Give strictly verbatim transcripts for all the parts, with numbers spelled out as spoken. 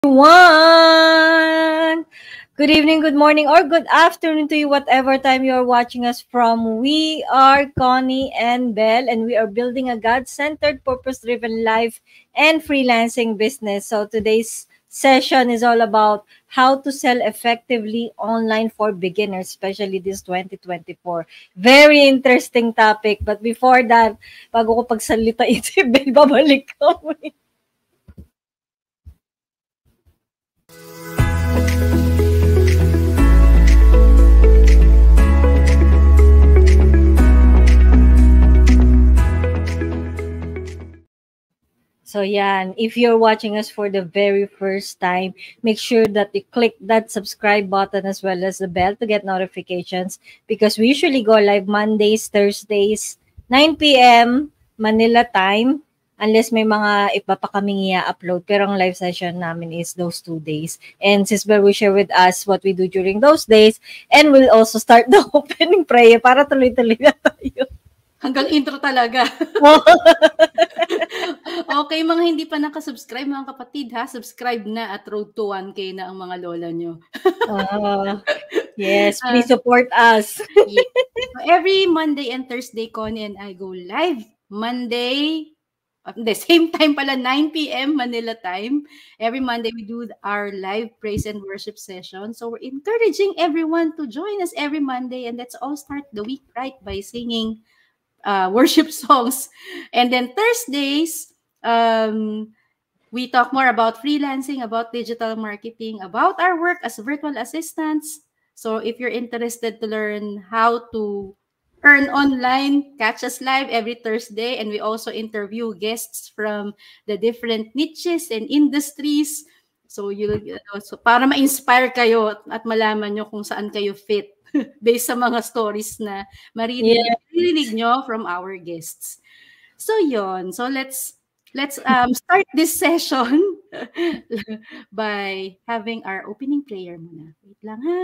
Everyone! Good evening, good morning, or good afternoon to you, whatever time you are watching us from. We are Connie and Belle, and we are building a God-centered, purpose-driven life and freelancing business. So today's session is all about how to sell effectively online for beginners, especially this twenty twenty-four. Very interesting topic. But before that, bago ko pagsalita ito, Belle, babalik kami. So yan, if you're watching us for the very first time, make sure that you click that subscribe button as well as the bell to get notifications because we usually go live Mondays, Thursdays, nine p.m. Manila time unless may mga iba pa kaming i-upload. Pero ang live session namin is those two days. And Sis Belle will share with us what we do during those days and we'll also start the opening prayer para tuloy-tuloy na tayo. Hanggang intro talaga. Okay, mga hindi pa nakasubscribe, mga kapatid, ha? Subscribe na at road to one K na ang mga lola nyo. uh, yes, please support us. Yeah. So every Monday and Thursday, Connie and I go live. Monday, at the same time pala, nine p.m. Manila time. Every Monday, we do our live praise and worship session. So we're encouraging everyone to join us every Monday. And let's all start the week right by singing Uh, worship songs. And then Thursdays, um, we talk more about freelancing, about digital marketing, about our work as virtual assistants. So if you're interested to learn how to earn online, catch us live every Thursday. And we also interview guests from the different niches and industries. So, you, so para ma-inspire kayo at malaman nyo kung saan kayo fit based sa mga stories na marinig, yeah. marinig nyo from our guests. So yon. So let's let's um, start this session by having our opening prayer muna. Wait lang ha.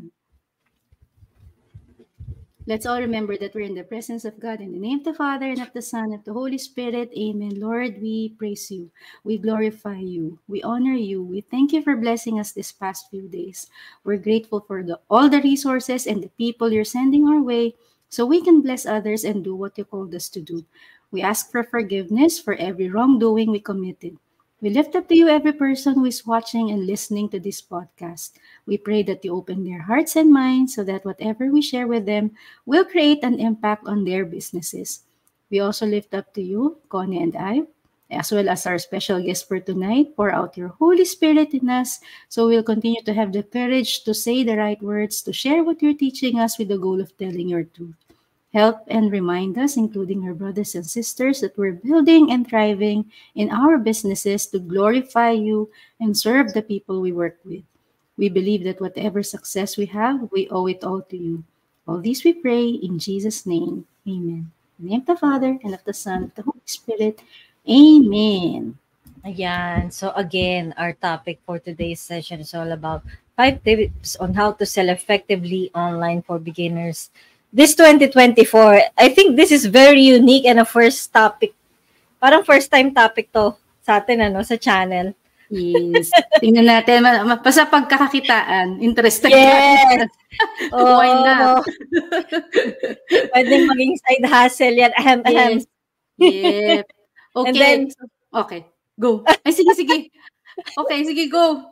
Let's all remember that we're in the presence of God in the name of the Father and of the Son and of the Holy Spirit. Amen. Lord, we praise you. We glorify you. We honor you. We thank you for blessing us this past few days. We're grateful for the, all the resources and the people you're sending our way so we can bless others and do what you called us to do. We ask for forgiveness for every wrongdoing we committed. We lift up to you every person who is watching and listening to this podcast. We pray that you open their hearts and minds so that whatever we share with them will create an impact on their businesses. We also lift up to you, Connie and I, as well as our special guest for tonight. Pour out your Holy Spirit in us so we'll continue to have the courage to say the right words, to share what you're teaching us with the goal of telling your truth. Help and remind us, including our brothers and sisters, that we're building and thriving in our businesses to glorify you and serve the people we work with. We believe that whatever success we have, we owe it all to you. All these we pray in Jesus' name. Amen. In the name of the Father, and of the Son, and of the Holy Spirit. Amen. Ayan. So again, our topic for today's session is all about five tips on how to sell effectively online for beginners. This twenty twenty-four, I think this is very unique and a first topic. Parang first time topic to sa atin, ano, sa channel. Yes. Tingnan natin. Basta pagkakakitaan, interested. Yes. Oh, why not? Pwedeng maging side hustle yan. Ahem, ahem. Yes. Yep. Okay. And then, okay. Go. Ay, sige, sige. Okay, sige, go.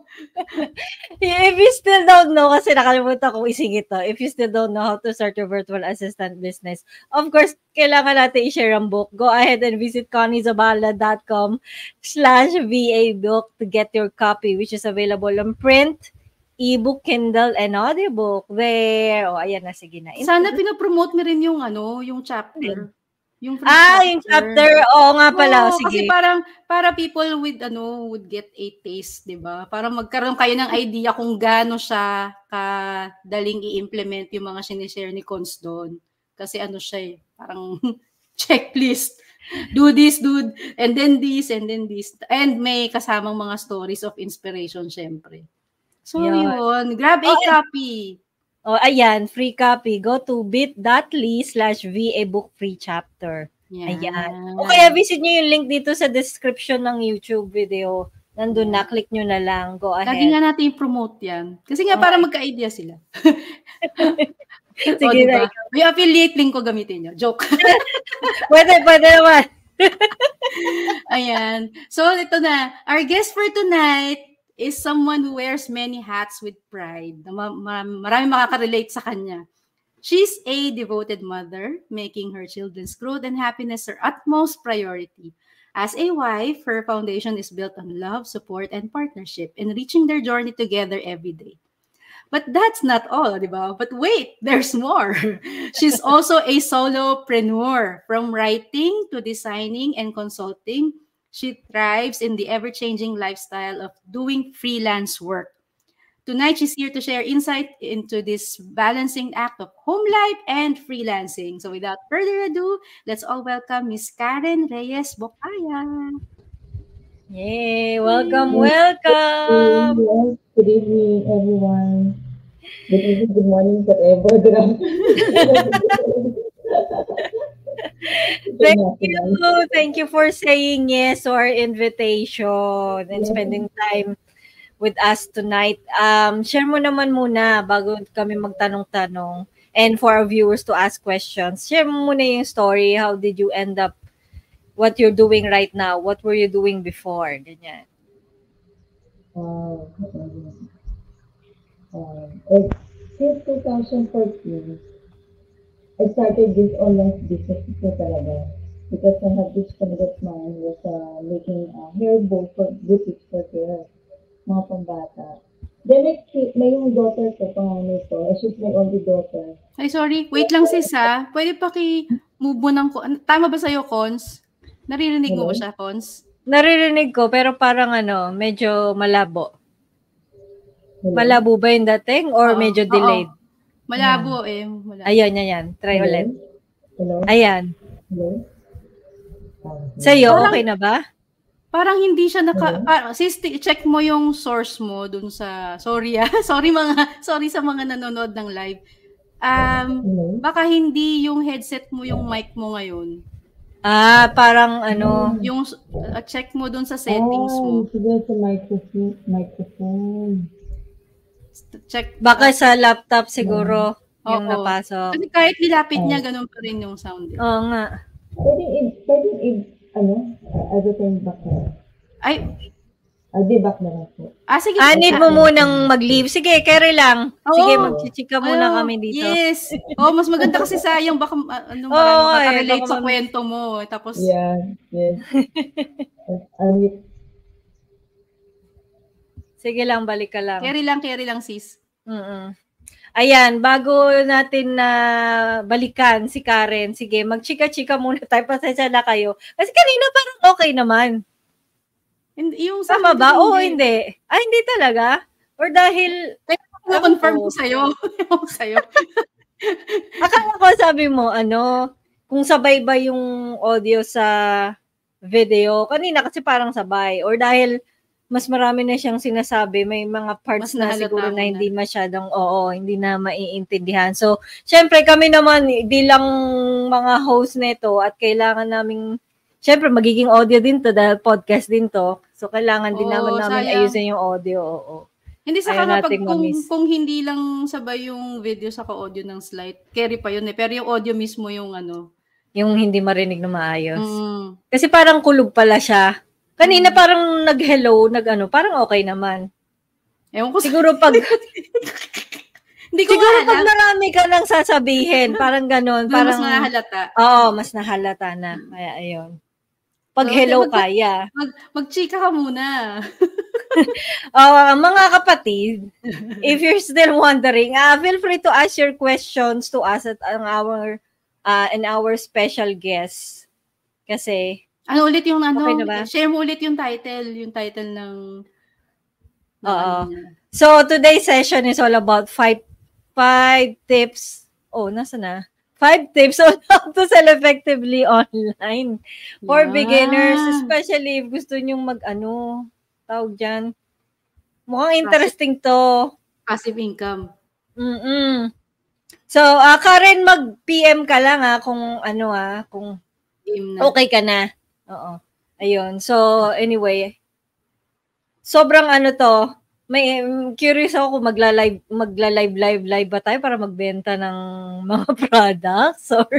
If you still don't know, kasi nakalimutan kong isingit to, if you still don't know how to start your virtual assistant business, of course, kailangan natin i-share ang book. Go ahead and visit conniezabala.com slash VA book to get your copy, which is available on print, ebook, Kindle, and audiobook. There. O, oh, ayan na, sige na. Sana pinopromote mo rin yung, ano, yung chapter. Yung ah, chapter. Yung chapter. Oo nga pala. Oo, sige. Kasi parang, para people with, ano, would get a taste, di ba? Para magkaroon kayo ng idea kung gaano siya kadaling i-implement yung mga sinishare ni Cons doon. Kasi ano siya eh, parang checklist. Do this, do, and then this, and then this. And may kasamang mga stories of inspiration, syempre. So, yun. yun. Grab a oh, copy. Oh, ayan, free copy. Go to bit.ly slash VA book free chapter. Yeah. Ayan. O kaya visit nyo yung link dito sa description ng YouTube video nandun na, click nyo na lang. Go ahead. Lagi nga natin i-promote yan. Kasi nga, Okay. para magka-idea sila. Sige o, na. diba? May affiliate link ko gamitin nyo. Joke. Pwede, pwede naman. Ayan. So, ito na. Our guest for tonight is someone who wears many hats with pride. Ma- ma- marami makaka-relate sa kanya. She's a devoted mother, making her children's growth and happiness her utmost priority. As a wife, her foundation is built on love, support, and partnership, enriching their journey together every day. But that's not all, di ba? But wait, there's more. She's also a solopreneur. From writing to designing and consulting, she thrives in the ever-changing lifestyle of doing freelance work. Tonight, she's here to share insight into this balancing act of home life and freelancing. So without further ado, let's all welcome Miss Karen Reyes Bocaya. Yay! Welcome, welcome! Yes, good evening, everyone. Good evening, good morning, whatever. Good Thank you. Thank you for saying yes to our invitation and Yes. spending time with us tonight. Um, share mo naman muna bago kami magtanong-tanong and for our viewers to ask questions. Share mo muna yung story. How did you end up what you're doing right now? What were you doing before? Ganyan. Uh, uh, it's since twenty fourteen, I started this online business ko talaga because I have this friend of mine was uh, making uh, hair bow for boutiques for hair, mga pambata. Then may, ki- may yung daughter ko, panganay ko, she's my only daughter. Ay, sorry. Wait lang sis ha. Pwede pa ki-move mo ng... Ano- Tama ba sa'yo, Cons? Naririnig mo ba Hello? siya, Cons? Naririnig ko pero parang ano, medyo malabo. Hello? Malabo ba yung dating or Oo. medyo Oo. delayed? Malabo eh. Malabo. Ayan, yan, yan. Try Hello? ulit. Hello? Ayan. Hello? Ah, Sa'yo, Parang- okay na ba? Parang hindi siya naka... Hello? Par- sis, ti- check mo yung source mo dun sa... Sorry ah. Sorry mga... Sorry sa mga nanonood ng live. Um, Hello? baka hindi yung headset mo yung mic mo ngayon. Ah, parang ano, Yung uh, check mo dun sa settings Ah, mo. siguro sa microphone. microphone. Check. baka sa laptop siguro yung Oo. napasok. Kasi kahit nilapit niya, ganun pa rin yung sound. eh. Oo nga. Pwedeng i, pwedeng i, ano, uh, other time back na. Ay, Ah, di back na lang po. ah, sige. Ah, need mo munang mag-leave. Sige, carry lang. Sige, Oo. magchichika muna Ayaw, kami dito. Yes. Oh, mas maganda kasi sayang baka uh, ano, Oo, marami eh, makaka-relate baka sa mam- kwento mo. Tapos, Yeah, yes. Ano, Sige lang, balik ka lang. carry lang, carry lang sis. Mm-mm. Ayan, bago natin na balikan si Karen, sige, magchika-chika muna tayo. Pasensya na kayo. Kasi kanina parang okay naman. Hindi, yung sa Tama akin ba? kasi Oo, hindi. Ah, hindi talaga? Or dahil, Kaya confirm Ewan ko ko. sa'yo. Ewan ko sa'yo. akala ko sabi mo, ano, kung sabay ba yung audio sa video. Kanina kasi parang sabay. Or dahil mas marami na siyang sinasabi, may mga parts Mas na nahalata siguro mo na na. hindi masyadong, oo, hindi na maiintindihan. So, syempre kami naman bilang mga host nito at kailangan naming, syempre magiging audio din to dahil podcast din to. So, kailangan din Oo, naman namin sayang. ayusin yung audio, oo. Hindi sa Ayaw nga pag nating kung, ma-miss. kung hindi lang sabay yung video sa audio ng slide, carry pa yun eh. Pero yung audio mismo yung ano. Yung hindi marinig na maayos. Mm, Kasi parang kulog pala siya. Kanina parang nag-hello, nag-ano, parang okay naman. ewan ko sa... Siguro pag Hindi ko siguro nga pag alam. marami ka nang sasabihin, parang ganon, Doon mas parang nahalata. oo, mas nahalata na. Kaya ayun. Pag So, hello mag- kaya. Mag, mag-chika ka muna. Uh, mga kapatid, if you're still wondering, uh, feel free to ask your questions to us at ang our uh, and our special guest. Kasi Ano ulit yung ano? Okay na ba? Share mo ulit yung title. Yung title ng... ng Oo. ano niya. So, today's session is all about five five tips. Oh, nasa na? Five tips on how to sell effectively online for Yeah. beginners, especially if gusto nyong mag-ano, tawag dyan. Mukhang interesting to. Passive income. Mm-mm. So, uh, Karen, mag-P M ka lang ha, kung ano ha, kung Game na. okay ka na. Oo. Ayun. So, anyway, sobrang ano to, may mm, curious ako kung magla-live magla-live live live ba tayo para magbenta ng mga products or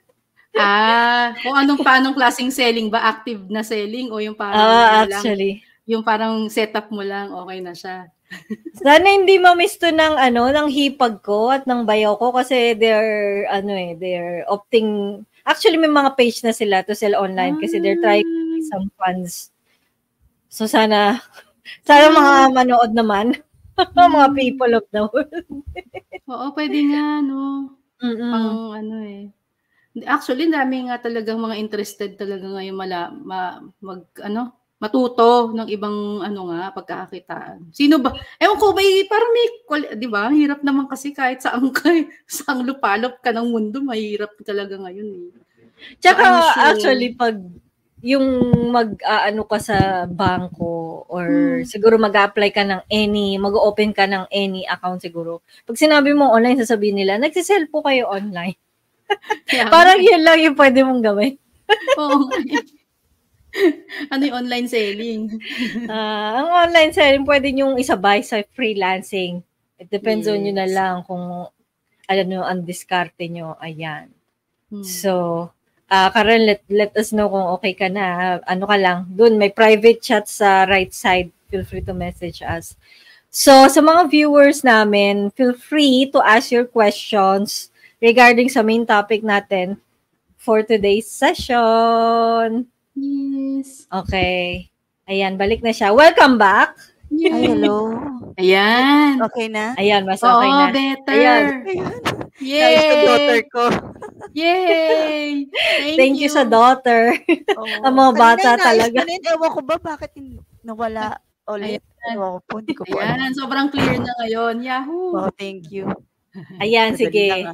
Ah, kung anong paanong klaseng selling ba? Active na selling o yung parang Ah, ano lang, actually. yung parang setup mo lang, okay na siya? Sana hindi ma-miss to ng ano, ng hipag ko at ng bayaw ko kasi they're ano eh, they're opting actually may mga page na sila to sell online kasi they're trying to raise Ah, some funds. So sana sana mga ah, manood naman. Mga hmm. people of the world. Oo, pwede nga, no? Mm. Pang ano eh. Actually, dami nga talagang mga interested talaga ngayon mala, ma, mag, ano, matuto ng ibang ano nga pagkakakitaan. Sino ba? Ewan ko, may parang may, kwal- di ba? Hirap naman kasi kahit saan ka, saan lupalop ka ng mundo, mahirap talaga ngayon eh. So Tsaka I'm sure. actually pag yung mag-aano ka sa bangko or Hmm. siguro mag-apply ka ng any, mag-open ka ng any account siguro. Pag sinabi mo online, sasabihin nila, nagsisell po kayo online. Kaya nga Parang eh. yun lang yung pwede mong gawin. Oo nga eh. Ano yung online selling? Ah, ang online selling pwede niyong isabay sa freelancing. It depends on you na Yes. lang kung alam nyo ang diskarte nyo. Ayan. Hmm. So, ah Karen, let, let us know kung okay ka na. Ano ka lang, dun may private chat sa right side. Feel free to message us. So, sa mga viewers namin, feel free to ask your questions regarding sa main topic natin for today's session. Yes. Okay. Ayan, balik na siya. Welcome back. Ay, Yay. hello. Ayan. Okay na? Ayan, mas Oo, okay na. better. Ayan. Ayun. Nais ng daughter Yay! ko. Yay! Thank, Thank you sa daughter. Oo. Ang mga Kanina bata nais talaga. ko rin. Ewan ko ba bakit hin- nawala ulit. Ayan. Ewan ko po. Hindi ko po alam. Ayan, sobrang clear na ngayon. Yahoo! Oh, thank you. Ayan, Madali sige. lang, ah.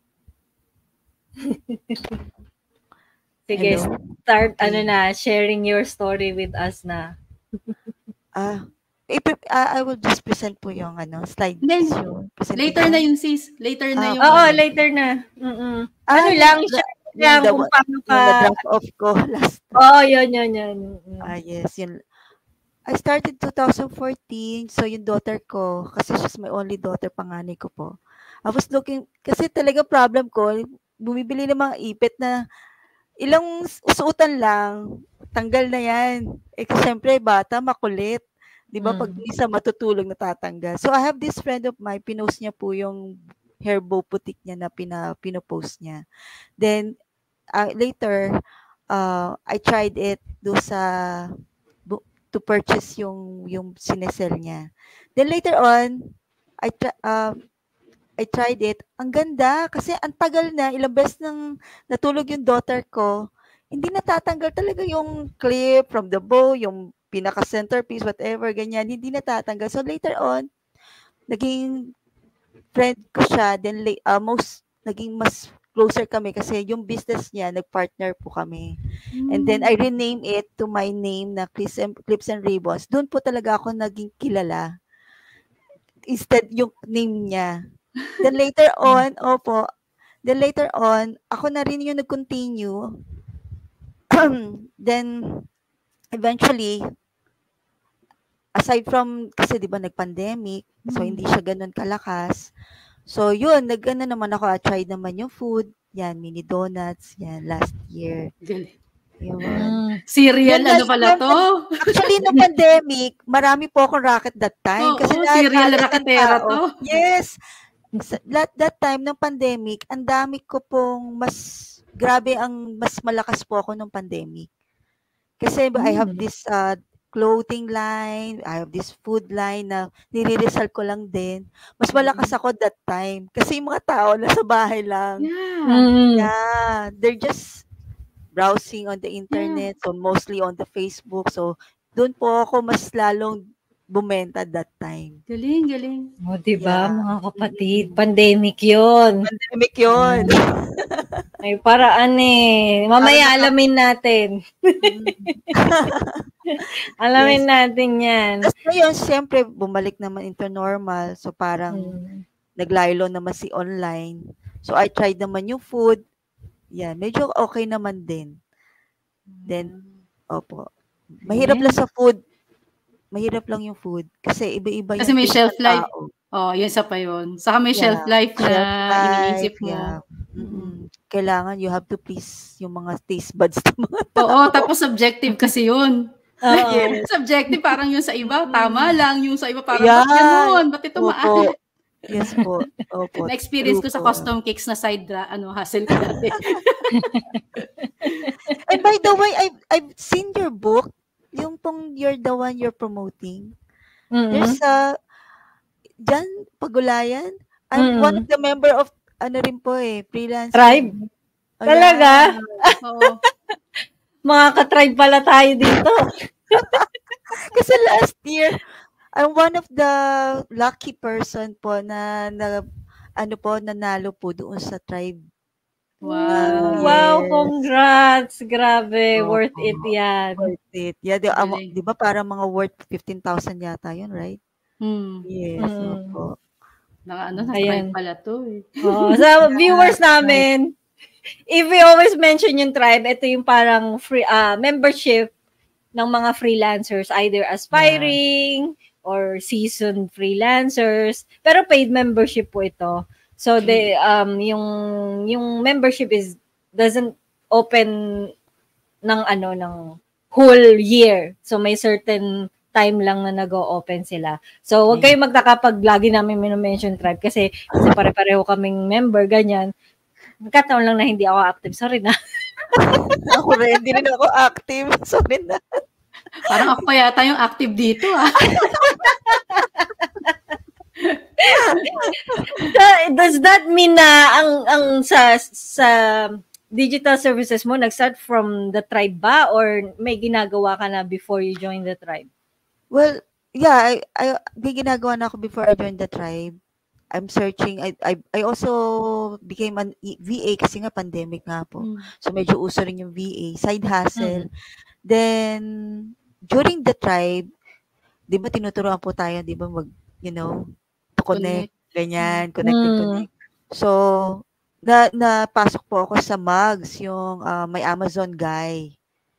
Sige, Hello. start Okay. ano na, sharing your story with us na. Ah, ipip- ah, I will just present po yung ano, slide Then, show. later na yung sis. Later na Ah, yung Oo, ano. later na. Mm-mm. Ah, Ano yung, lang, the, share yung, lang the, kung one- paano ka. yung na-drop off ko last. Oo, yun, yun, yun. Mm. Ah, yes. Yun. I started twenty fourteen. So, yung daughter ko, kasi she's my only daughter, panganay ko po. I was looking, kasi talaga problem ko, bumibili ng mga ipit na ilang suotan lang, tanggal na yan. Eh, kasi syempre, bata, makulit. Di ba? Pag Mm. isa matutulog, natatanggal. So, I have this friend of mine, pinost niya po yung hair bow boutique niya na pina, pinopost niya. Then, uh, later, uh, I tried it do sa bu- to purchase yung yung sinesell niya. Then later on, I try, uh, I tried it. Ang ganda kasi ang tagal na, ilang beses nang natulog yung daughter ko. Hindi natatanggal talaga yung clip from the bow, yung pinaka centerpiece, whatever, ganyan. Hindi natatanggal. So later on, naging friend ko siya. Then la- uh, most, naging mas closer kami kasi yung business niya, nagpartner po kami. And then I rename it to my name na Clips and, Clips and Ribbons. Doon po talaga ako naging kilala. Instead yung name niya. Then later on, opo, then later on, ako na rin yung nag-continue. Then, eventually, aside from, kasi di ba nag-pandemic, so hindi siya ganun kalakas. So, yun, nag-ano naman ako, I tried naman yung food, yan, mini donuts, yan, last year. Galing. Yun. Mm. Serial, Yun, ano last pala year, to? Actually, no pandemic, marami po akong racket that time. Oo, Kasi oo, lahat serial halos ng raketera tao. to. Yes. Sa, that, that time ng pandemic, ang dami ko pong mas, grabe ang mas malakas po ako nung pandemic. Kasi I have Mm. this uh, clothing line, I have this food line na nire-resell ko lang din. Mas malakas ako that time. Kasi yung mga tao nasa bahay lang. Yeah. Mm. Yeah, they're just browsing on the Yeah. internet, so mostly on the Facebook. So, doon po ako mas lalong bumenta that time. Galing, galing. O, diba, Yeah. mga kapatid, pandemic yun. Pandemic yun. May paraan eh. Mamaya Parang naka- alamin natin. Alamin Yes. natin yan. Tapos ngayon, siyempre, bumalik naman into normal. So, parang Mm. naglaylo naman si online. So, I tried naman yung food. Yeah, medyo okay naman din. Then, opo. Mahirap lang Ayan. sa food. mahirap lang yung food kasi iba-iba Kasi yung may taste shelf ng life. tao. Oh, yun sa pa yun. Saka may Yeah, shelf life na shelf iniisip life, mo. yeah. Mm. Mm. Kailangan you have to please yung mga taste buds ng mga Oo, tao. tapos subjective kasi yun. Oo. Yes. Subjective, parang yung sa iba, tama Mm. lang. Yung sa iba, parang, ba't Yan. ganun? Ba't ito Opo. maalat? Yes po. Opo. Na-experience True ko sa po. custom cakes na side ra, ano, hustle ko dati. And by the way, I've, I've seen your book. Yung pong you're the one you're promoting. Mm-mm. There's a, dyan, Pagulayan. I'm one of Mm-mm. the member of, ano rin po eh, freelance. Tribe? Oh, Talaga? yeah. Oo. Mga ka-tribe pala tayo dito. Kasi last year, I'm one of the lucky person po na, na ano po, nanalo po doon sa tribe. Wow. Ah, Wow, yes. congrats. Grabe, Opo. worth it yan. Worth it. Yeah, di, um, Galing. di ba parang mga worth fifteen thousand yata yun, right? Hmm. Yes, Mm. opo. Naka, ano, na Ayan. tribe pala to eh. Oo, sa viewers namin, if we always mention yung tribe, ito yung parang free uh, membership ng mga freelancers, either aspiring or seasoned freelancers. Pero paid membership po ito. So they um yung yung membership is doesn't open ng ano ng whole year. So may certain time lang na nag-o-open sila. So wag kayong magtaka pag lagi namin mino-mention tribe kasi kasi pare-pareho kaming member ganyan. Nagkataon lang na hindi ako active. Sorry na. Ako rin, hindi rin ako active. Sorry na. Parang ako pa yata yung active dito ah. So, does that mean na ang ang sa sa digital services mo nag-start from the tribe ba or may ginagawa ka na before you join the tribe? Well, yeah, I, I, may ginagawa na ako before I joined the tribe. I'm searching. I, I, I also became an V A kasi nga pandemic nga po. Hmm. So, medyo uso rin yung V A. Side hustle. Mm. Then, during the tribe, di ba tinuturuan po tayo, di ba, mag, you know, to connect, Connect. ganyan, connect and Mm. connect. So, na, napasok po ako sa Mugs, yung uh, may Amazon guy.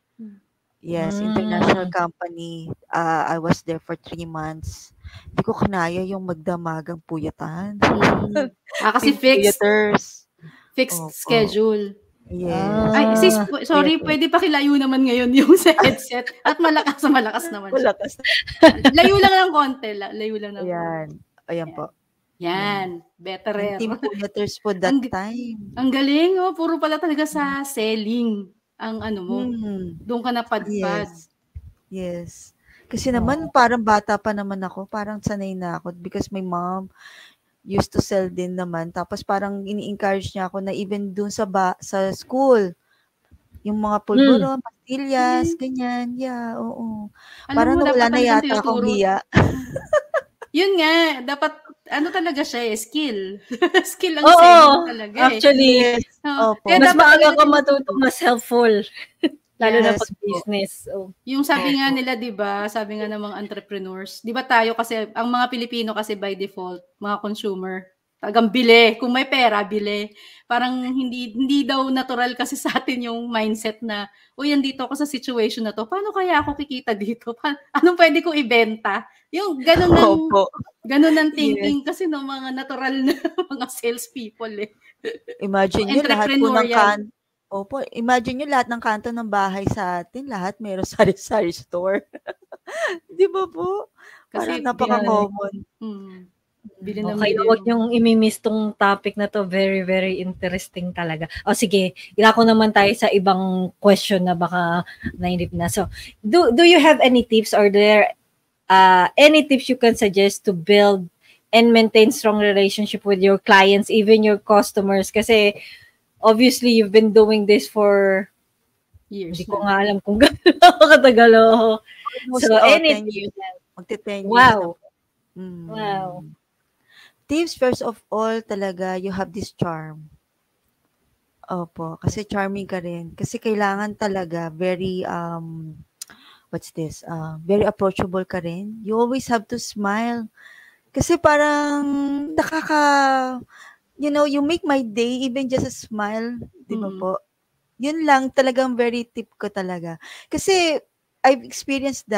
Yes, international Mm. company. Uh, I was there for three months. Hindi ko kinaya yung magdamagang puyatan. Hmm. Ah, kasi Team fixed, puyaters. fixed Opo. schedule. Yes. Ay, Ah. sis, sorry, Puyaters. pwede pa kilayo naman ngayon yung sa headset. At malakas na malakas naman siya. Wala kas. Layo lang ng konti. la- Layo lang ng Ayan. Ayan po. Yan. Better. Ang team puyaters po that Ang, time. ang galing, oh. Puro pala talaga sa selling ang ano mo. Hmm. Doon ka napadpad. Yes. Yes. Kasi naman, parang bata pa naman ako. Parang sanay na ako because my mom used to sell din naman. Tapos parang ini-encourage niya ako na even dun sa ba sa school, yung mga pulburo, pastillas, ganyan. Yeah, oo. Alam Parang mo, nawala dapat na talagang yata akong tinuturo. hiya. Yun nga, dapat, ano talaga siya eh, skill. Skill ang Oo, selling talaga eh. actually, Yes. Oo. Opo. Kaya mas dapat maaga talaga ka tinuturo. matuto, mas helpful. Lalo na Yes pag po. business. Oh. Yung sabi nga Opo. nila, di ba, sabi nga ng mga entrepreneurs, di ba tayo kasi, ang mga Pilipino kasi by default, mga consumer, tagang bili. Kung may pera, bili. Parang hindi hindi daw natural kasi sa atin yung mindset na, uy, andito ako sa situation na to, paano kaya ako kikita dito? Pa- anong pwede kong ibenta? Yung ganun ng, Opo. ganun ng Yes. thinking kasi ng mga natural na mga salespeople eh. Imagine nyo, lahat po ng Entrepreneurial. kan Opo, imagine nyo lahat ng kanto ng bahay sa atin, lahat meron sari-sari store. Di ba po? Kasi, Parang napaka-common. hmm, bili ng Okay, bili. huwag niyong imimiss tong topic na to. Very, very interesting talaga. O sige, ilako naman tayo sa ibang question na baka nainip na. So, do do you have any tips or there uh, any tips you can suggest to build and maintain strong relationship with your clients, even your customers? Kasi obviously, you've been doing this for, Years hindi ko na. nga alam kung gano'n katagal. Oh. Almost, So, oh, any ten years. Magti-ten years na Wow. po. Mm. Wow. Tips, first of all, talaga, you have this charm. Opo, kasi charming ka rin. Kasi kailangan talaga very, um, what's this? Uh, very approachable ka rin. You always have to smile. Kasi parang nakaka, you know, you make my day, even just a smile. Di ba Mm. po? Yun lang, talagang very tip ko talaga. Kasi I've experienced that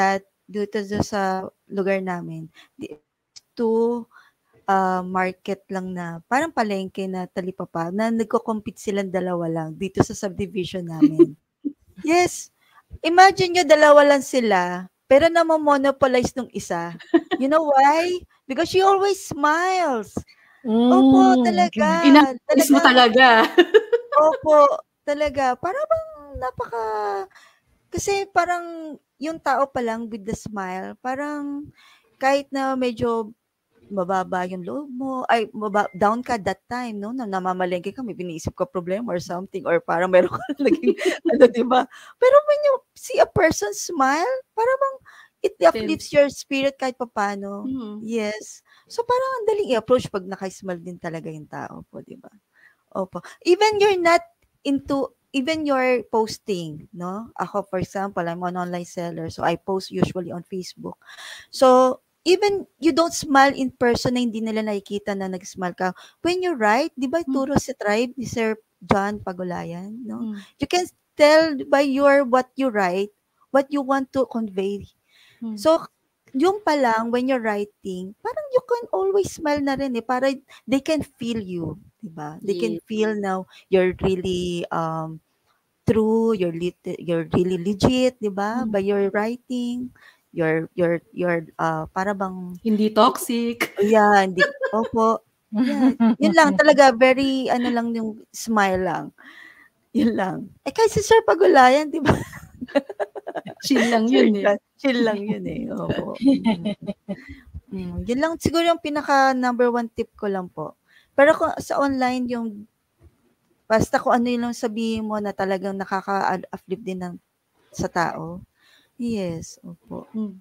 dito sa lugar namin. To uh, market lang na parang palengke na talipapa na nagko-compete silang dalawa lang dito sa subdivision namin. Yes. Imagine nyo, dalawa lang sila, pero namomonopolize nung isa. You know why? Because she always smiles. Opo, Mm. talaga. Ina-miss mo talaga. Opo, talaga. Para bang napaka... Kasi parang yung tao pa lang with the smile, parang kahit na medyo mababa yung loob mo, ay maba, down ka that time, no? Na namamalengke ka, may biniisip ka problema or something, or parang meron ka naging, ano, di ba? Pero when you see a person smile, parang bang it uplifts your spirit kahit papano. Hmm. Yes. So parang ang daling i-approach pag naka-smile din talaga yung tao po, di ba? Opo. Even you're not into even your posting, no? Ako, for example, I'm an online seller, so I post usually on Facebook. So, even you don't smile in person na hindi nila nakikita na nag-smile ka. When you write, di ba, turo si Tribe, ni Sir John Pagulayan, no? Hmm. You can tell by your what you write, what you want to convey. Hmm. So, yung pa lang, when you're writing, parang you can always smile na rin eh, para they can feel you, di ba? They can Yes. feel now you're really um true, you're lit- you're really legit, di ba? Hmm. By your writing, your your your uh para bang Hindi toxic. yeah, hindi opo. Yeah, yun lang talaga, very ano lang yung smile lang. Yun lang. Eh kasi Sir Pagulayan, di ba? Chill lang yun eh. Chill lang yun eh. Opo. Mm. Mm, yun lang siguro yung pinaka number one tip ko lang po. Pero kung sa online yung basta kung ano yung sabihin mo na talagang nakaka-uplift din ng sa tao. Yes, opo. Hmm.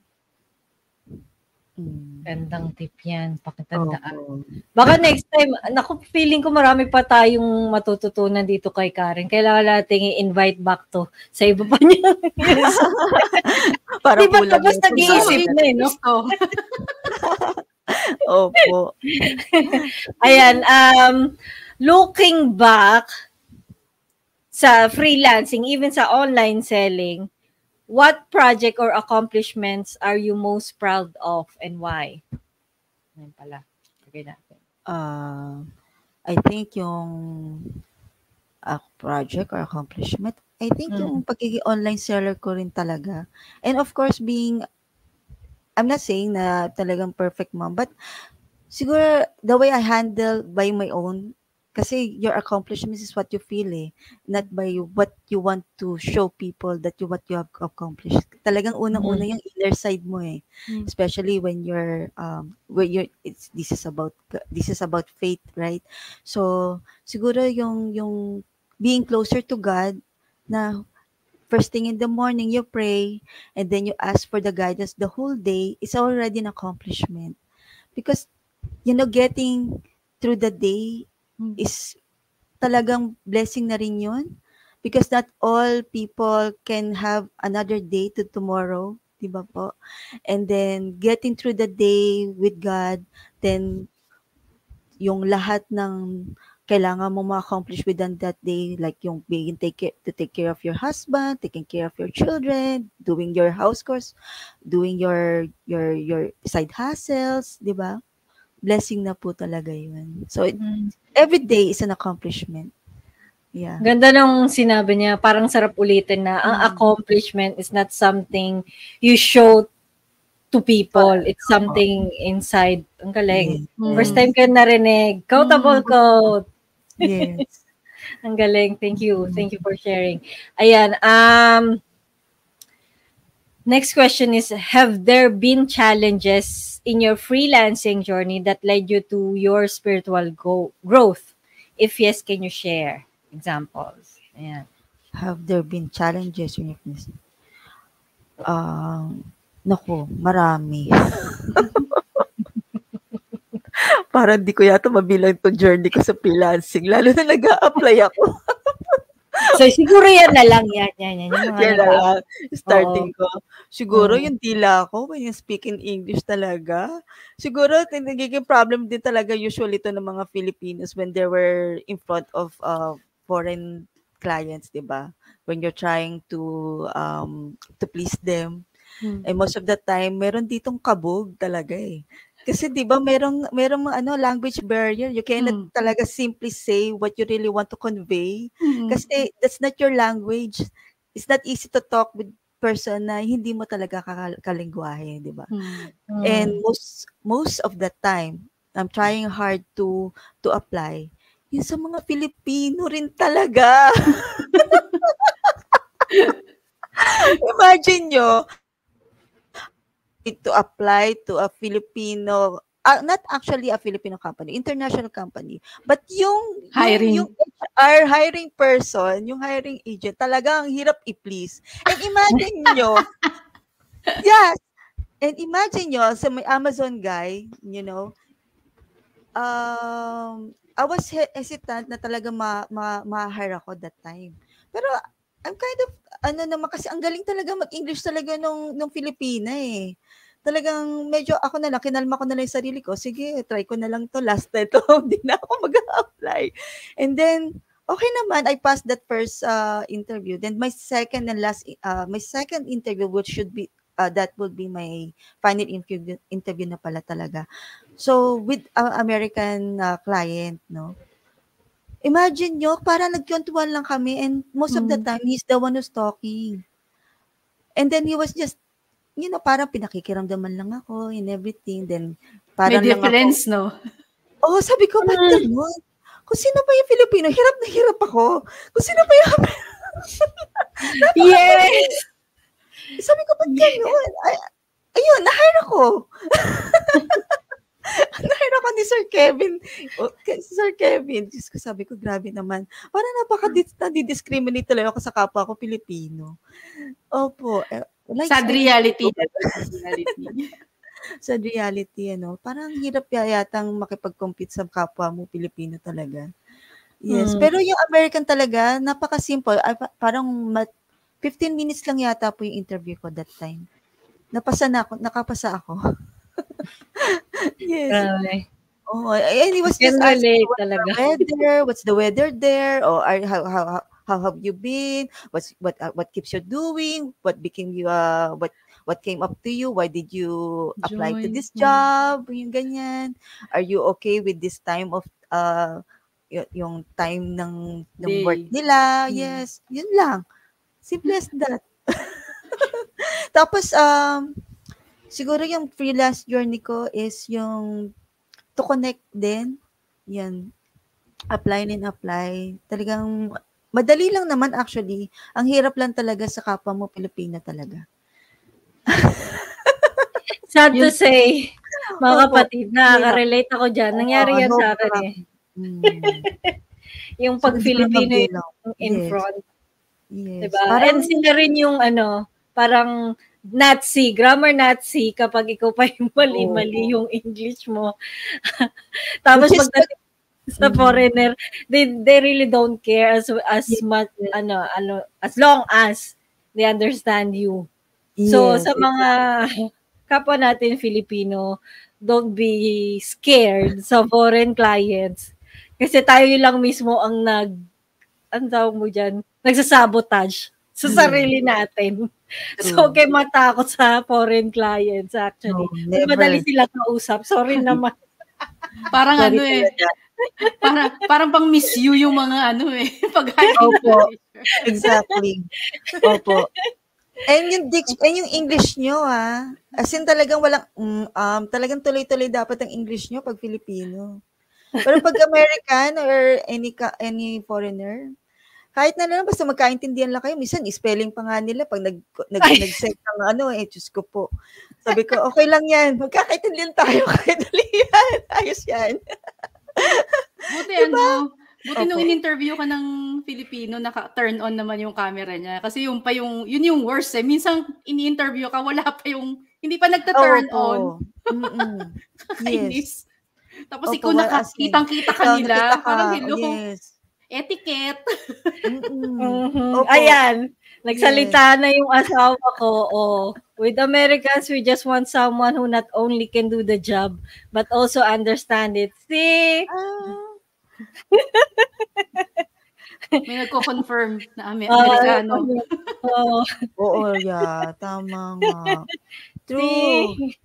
Mm. Gandang tip yan, pakitandaan. Opo. Baka next time, naku, feeling ko marami pa tayong matututunan dito kay Karen. Kailangan natin i-invite back to sa iba pa niya. Yes. Para Di ba kulang tapos yung nag-iisip pagkain. na eh, no? Opo. Ayan, um, looking back sa freelancing, even sa online selling, what project or accomplishments are you most proud of and why? Ayan pala. Okay natin. Uh, I think yung uh, project or accomplishment, I think Mm. yung pagiging online seller ko rin talaga. And of course, being, I'm not saying na talagang perfect mom, but siguro the way I handle by my own, kasi your accomplishments is what you feel eh, not by what you want to show people that you what you have accomplished. Talagang unang-una yung inner side mo eh, Mm. especially when you're um where you're it's this is about this is about faith, right? So siguro yung yung being closer to God, na first thing in the morning you pray and then you ask for the guidance the whole day, is already an accomplishment, because you know, getting through the day is talagang blessing na rin yun, because not all people can have another day to tomorrow, di ba po? And then getting through the day with God, then yung lahat ng kailangan mo ma-accomplish within that day, like yung being take care, to take care of your husband, taking care of your children, doing your house chores, doing your your your side hustles, di ba? Blessing na po talaga yun. So, it, every day is an accomplishment. Yeah. Ganda nung sinabi niya, parang sarap ulitin na ang Mm. accomplishment is not something you show to people. It's something inside. Ang galing. Yes. First time ko narinig. Quotable quote. Yes. Ang galing. Thank you. Thank you for sharing. Ayan. Um, next question is, have there been challenges in your freelancing journey that led you to your spiritual go- growth? If yes, can you share examples? Ayan. Have there been challenges in your business? Um, naku, marami. Parang di ko yata mabilang itong journey ko sa freelancing, lalo na nag-a-apply ako. So, siguro yan na lang. Yan, yan, yan. Yung mga Yan na lang. Starting Oo. ko. Siguro Mm. yung dila ko, when you speak in English talaga. Siguro, nagiging problem din talaga usually ito ng mga Filipinos when they were in front of uh, foreign clients, di ba? When you're trying to um, to please them. Hmm. And most of the time, meron ditong kabog talaga eh. Kasi 'di ba merong merong ano language barrier. You cannot Mm. talaga simply say what you really want to convey. Mm. Kasi that's not your language. It's not easy to talk with person na hindi mo talaga kakal- kalengguwahe, 'di ba? Mm. And Mm. most most of the time, I'm trying hard to to apply. Yung sa mga Filipino rin talaga. Imagine nyo, to apply to a Filipino, uh, not actually a Filipino company, international company, but yung, Hiring. yung, yung H R hiring person, yung hiring agent, talagang hirap i-please. And imagine nyo, yes, and imagine nyo, sa may Amazon guy, you know, um, I was he- hesitant na talaga ma, ma, ma-hire ako that time. Pero I'm kind of, ano naman, kasi ang galing talaga mag-English talaga nung, nung Filipina eh. Talagang medyo ako na lang, kinalma ko na lang yung sarili ko. Sige, try ko na lang to last na ito. Hindi na ako mag-apply. And then, okay naman, I passed that first uh, interview. Then my second and last, uh, my second interview, which should be, uh, that would be my final interview, interview na pala talaga. So, with uh, American uh, client, no? Imagine nyo, parang nagkwentuhan lang kami and most of the Mm. time, he's the one who's talking. And then he was just, you know, parang pinakikiramdaman lang ako and everything. Then, May parang lang ako. difference, no? Oo, sabi ko, ba't ganun? Kung sino pa yung Filipino, hirap na hirap ako. Kung sino pa yung Yes! sabi ko, ba't ganun? Ay, ayun, na-hire ako. Na-hire ako ni Sir Kevin. O, kay Sir Kevin, Diyos ko, sabi ko, grabe naman. Parang napaka-discriminate talaga ako sa kapwa ko Pilipino. Opo. Eh, like, Sad reality. Sad reality. Sad reality, ano. Parang hirap yatang makipag-compete sa kapwa mo Pilipino talaga. Yes. Mm. Pero yung American talaga, napaka-simple. Ay, pa- parang mat- fifteen minutes lang yata po yung interview ko that time. Napasa na ako, nakapasa ako. Yes. Grabe. Oh, and he was Can just asking relate what's talaga. the weather, what's the weather there, or are, how how how- how have you been? What's what uh, what keeps you doing? What became you uh what what came up to you? Why did you apply to Join. this Mm. job? Yung ganyan. Are you okay with this time of uh y- yung time ng ng work Day. nila? Mm. Yes, yun lang. Simple as that. Tapos um siguro yung freelance journey ko is yung to connect din. Yan. Apply and apply. Talagang madali lang naman actually. Ang hirap lang talaga sa kapwa mo Pilipina talaga. Sad to Yun. say, mga Opo. kapatid, nakaka-relate ako dyan. Nangyari Oo, yan sa sobra. akin eh. Mm. Yung So, pag hindi ko na Filipino mabilang. yung in Yes. front. Yes. Diba? Parang, And sila rin yung ano, parang Nazi, grammar Nazi kapag ikaw pa yung mali-mali Oo. yung English mo. Tapos Which is pagdating sa Mm. foreigner, they they really don't care as as Yes. much ano ano as long as they understand you. So yes, sa mga kapwa natin Filipino, don't be scared sa foreign clients. Kasi tayo lang mismo ang nag ang tawag mo dyan, nagsasabotage sa Yes. sarili natin. So, True. kay matakot sa foreign clients actually. No, Mas madali never. sila kausap. Sorry naman. Parang Sorry ano eh. talaga. Parang, parang pang miss you yung mga ano eh. Pag Opo. Exactly. Opo. And yung dic- and yung English nyo ah. As in talagang walang mm, um talagang tuloy-tuloy dapat ang English nyo pag Filipino. Pero pag American or any ka- any foreigner, kahit na lang basta magkaintindihan lang kayo, minsan spelling pa nga nila pag nag nag Ay. nag-set ng ano eh, Diyos ko po. Sabi ko, okay lang yan. Magkakaintindihan tayo kahit dali yan. Ayos yan. Buti ano, buti nung Opo. in-interview ka ng Filipino, naka-turn on naman yung camera niya. Kasi yung pa yung, yun yung worst eh. Minsan ini-interview ka, wala pa yung, hindi pa nagta-turn Opo. on. Mm-mm. Yes. Kainis. Tapos Opo, ikaw well, naka, as in, kitang-kita ka ikaw, nila. nakita ka. Parang hello, Yes. etiquette. Mm-mm. Mhm. Opo. Ayan, Yes. nagsalita na yung asawa ko. Oh, with Americans, we just want someone who not only can do the job, but also understand it. See? Ah. May nagko-confirm na Ame- Ah, Amerikano. Oo. Oo, yeah. Tama nga. True. See?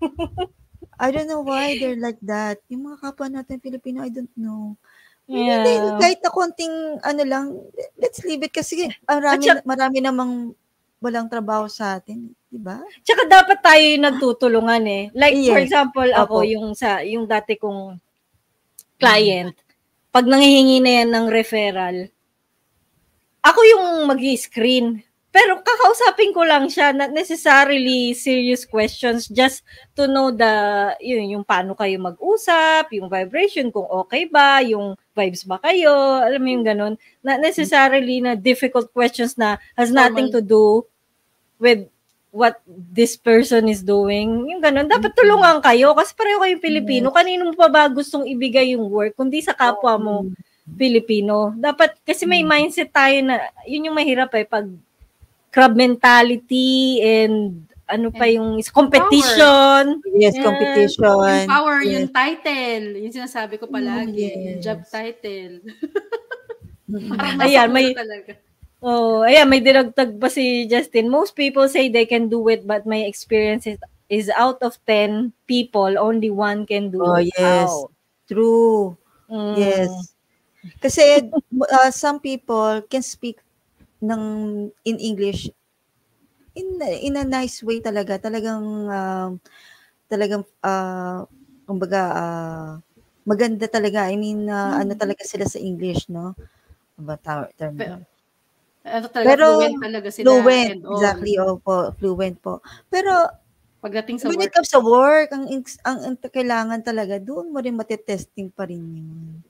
I don't know why they're like that. Yung mga kapwa natin Filipino, I don't know. Maybe they, Yeah. kahit na konting ano lang, let's leave it kasi At marami, saka, marami namang walang trabaho sa atin, di ba? tsaka dapat tayo yung nagtutulungan eh. Like for Yes. example, ako Opo. yung sa yung dati kong client, pag nanghihingi na yan ng referral, ako yung mag-screen. Pero kakausapin ko lang siya, not necessarily serious questions, just to know the, yun, yung paano kayo mag-usap, yung vibration, kung okay ba, yung vibes ba kayo, alam mo yung ganun. Not necessarily na difficult questions na has nothing to do with what this person is doing. Yung ganun, dapat tulungan kayo kasi pareho kayong Pilipino. Kanino mo pa ba gustong ibigay yung work, kundi sa kapwa mo Pilipino. Dapat, kasi may mindset tayo na, yun yung mahirap eh, pag crab mentality and ano pa yung competition. Yes, Yeah. competition. Yung power, Yes. yung title. Yung sinasabi ko palagi. Mm, Yung yes. job title. Mm-mm. Parang Ayan, nasa may, ulo talaga. oh, ayan, may dinagtag pa si Justin. Most people say they can do it, but my experience is, is out of ten people, only one can do Oh, it. yes. Wow. True. Mm. Yes. Kasi uh, some people can speak ng in English in in a nice way talaga. Talagang um, talagang uh, kumbaga uh, maganda talaga. I mean, uh, ano talaga sila sa English, no? Ba ta- term Pero, doon. ano talaga, Pero fluent talaga sila. fluent, and all. exactly. Opo, fluent po. Pero Pagdating sa when it work, comes sa work, ang, ins- ang, ang kailangan talaga, doon mo rin matitesting pa rin yun.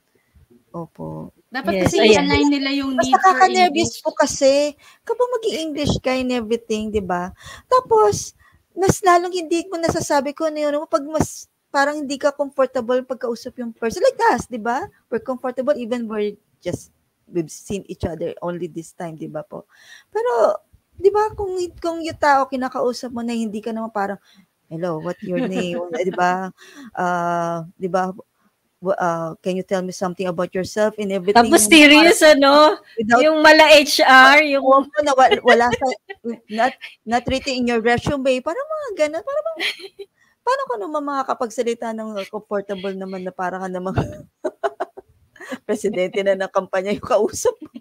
Opo. dapat Yes, kasi ayan. i-align nila yung Mas need for nakaka-nervous English. po kasi kapag mag-i-English ka and everything, di ba? Tapos, mas lalong hindi mo nasasabi ko ano yun, pag mas parang hindi ka comfortable pagkausap yung person. Like us, di ba? We're comfortable even we're just, we've seen each other only this time, di ba po? Pero, di ba, kung, kung yung tao kinakausap mo na hindi ka naman parang, hello, what your name? Di ba? Uh, di ba? Uh, can you tell me something about yourself and everything? Tapos serious, ano? Without, yung mala H R, yung... Oo, na wala, wala sa, not, not written in your resume, parang mga ganun, parang mga, paano ka naman makakapagsalita ng comfortable naman na parang ka naman presidente na ng kampanya yung kausap mo.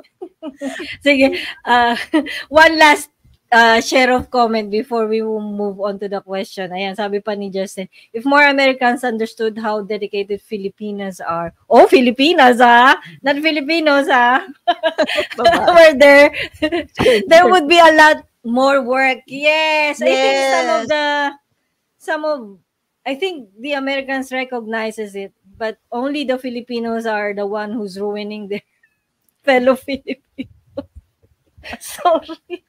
Sige, uh, one last uh, share of comment before we will move on to the question. Ayan, sabi pa ni Justin, if more Americans understood how dedicated Filipinas are, oh, Filipinas ah, not Filipinos ah, were there, there would be a lot more work. Yes, I think some of Yes. the, some of, I think the Americans recognizes it, but only the Filipinos are the one who's ruining their fellow Filipinos. Sorry.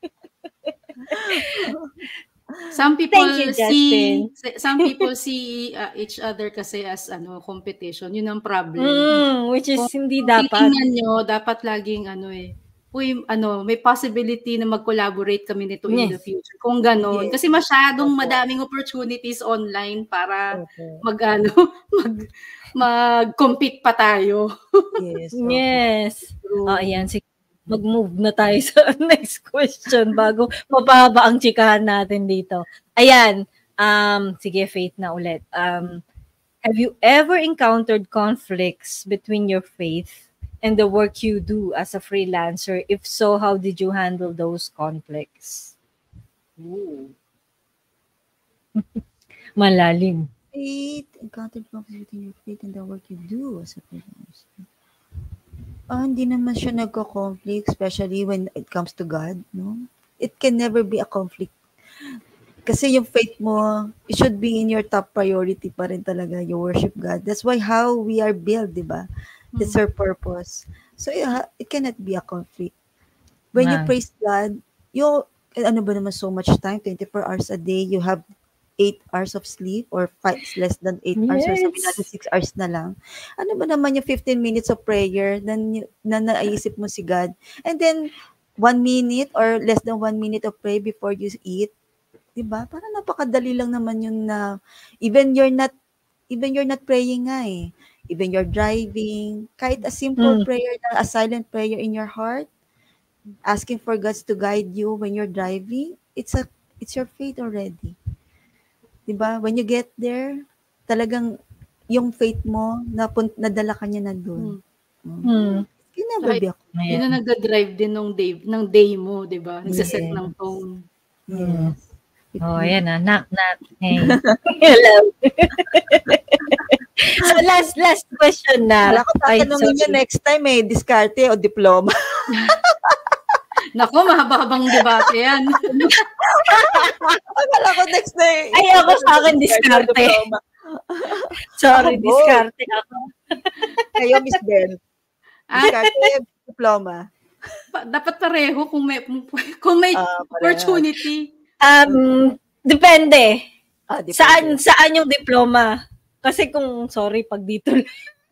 Some people Thank you, see Justin. some people see uh, each other kasi as ano competition. Yun ang problem. Mm, which is Kung hindi dapat. titingnan nyo, dapat laging ano eh, uy, ano, may possibility na mag-collaborate kami nito in the Yes. future. Kung gano'n. Yes. Kasi masyadong Opo. madaming opportunities online para Opo. mag, ano, mag, mag-compete pa tayo. Yes. Opo. Yes. True. Ah, ayan. Sige, mag-move na tayo sa next question bago mababa ang chikahan natin dito. Ayan. Um, sige, Faith na ulit. Um, have you ever encountered conflicts between your faith and the work you do as a freelancer? If so, how did you handle those conflicts? Ooh. Malalim. Faith, encountered conflict between your faith and the work you do as a freelancer. Ah, hindi naman siya nagko-conflict, especially when it comes to God, no? It can never be a conflict. Kasi yung faith mo, it should be in your top priority pa rin talaga, you worship God. That's why how we are built, di ba? That's our purpose. So, yeah, it cannot be a conflict. When you Man. praise God, you, ano ba naman so much time, twenty-four hours a day, you have eight hours of sleep or five, less than eight hours or sabi natin Yes. six hours na lang. Ano ba naman yung fifteen minutes of prayer na, na naisip mo si God? And then, one minute or less than one minute of pray before you eat. Diba? Parang napakadali lang naman yun na even you're not even you're not praying nga eh. even you're driving, kahit a simple Mm. prayer, na- a silent prayer in your heart, asking for God to guide you when you're driving, it's a it's your faith already. 'Di ba? When you get there, talagang yung faith mo napun nadala ka niya nandun. Hmm. Mm. Mm. It can never Tsaka be a yun Ayan. ang nagda-drive din nung day ng day mo, 'di ba? Nagse-set ng Yes. tone. Mm. Yes. It Oh, will- ayan na. Knock, knock. Hey. Hello. So, last, last question na. Wala ko Ay, tatanungin niya sorry. next time eh, diskarte o diploma. Nako, mahaba-habang debate yan. Wala ko next time. Ay, ako sa akin, diskarte. diploma. Sorry, Ako, both. diskarte ako. Kayo, Miss Bell. Ah, Diskarte, diploma. pa- dapat pareho kung may kung may Ah, parehas. opportunity. Um, depende. Ah, depende. Saan, saan yung diploma? Kasi kung, sorry, pag dito lang.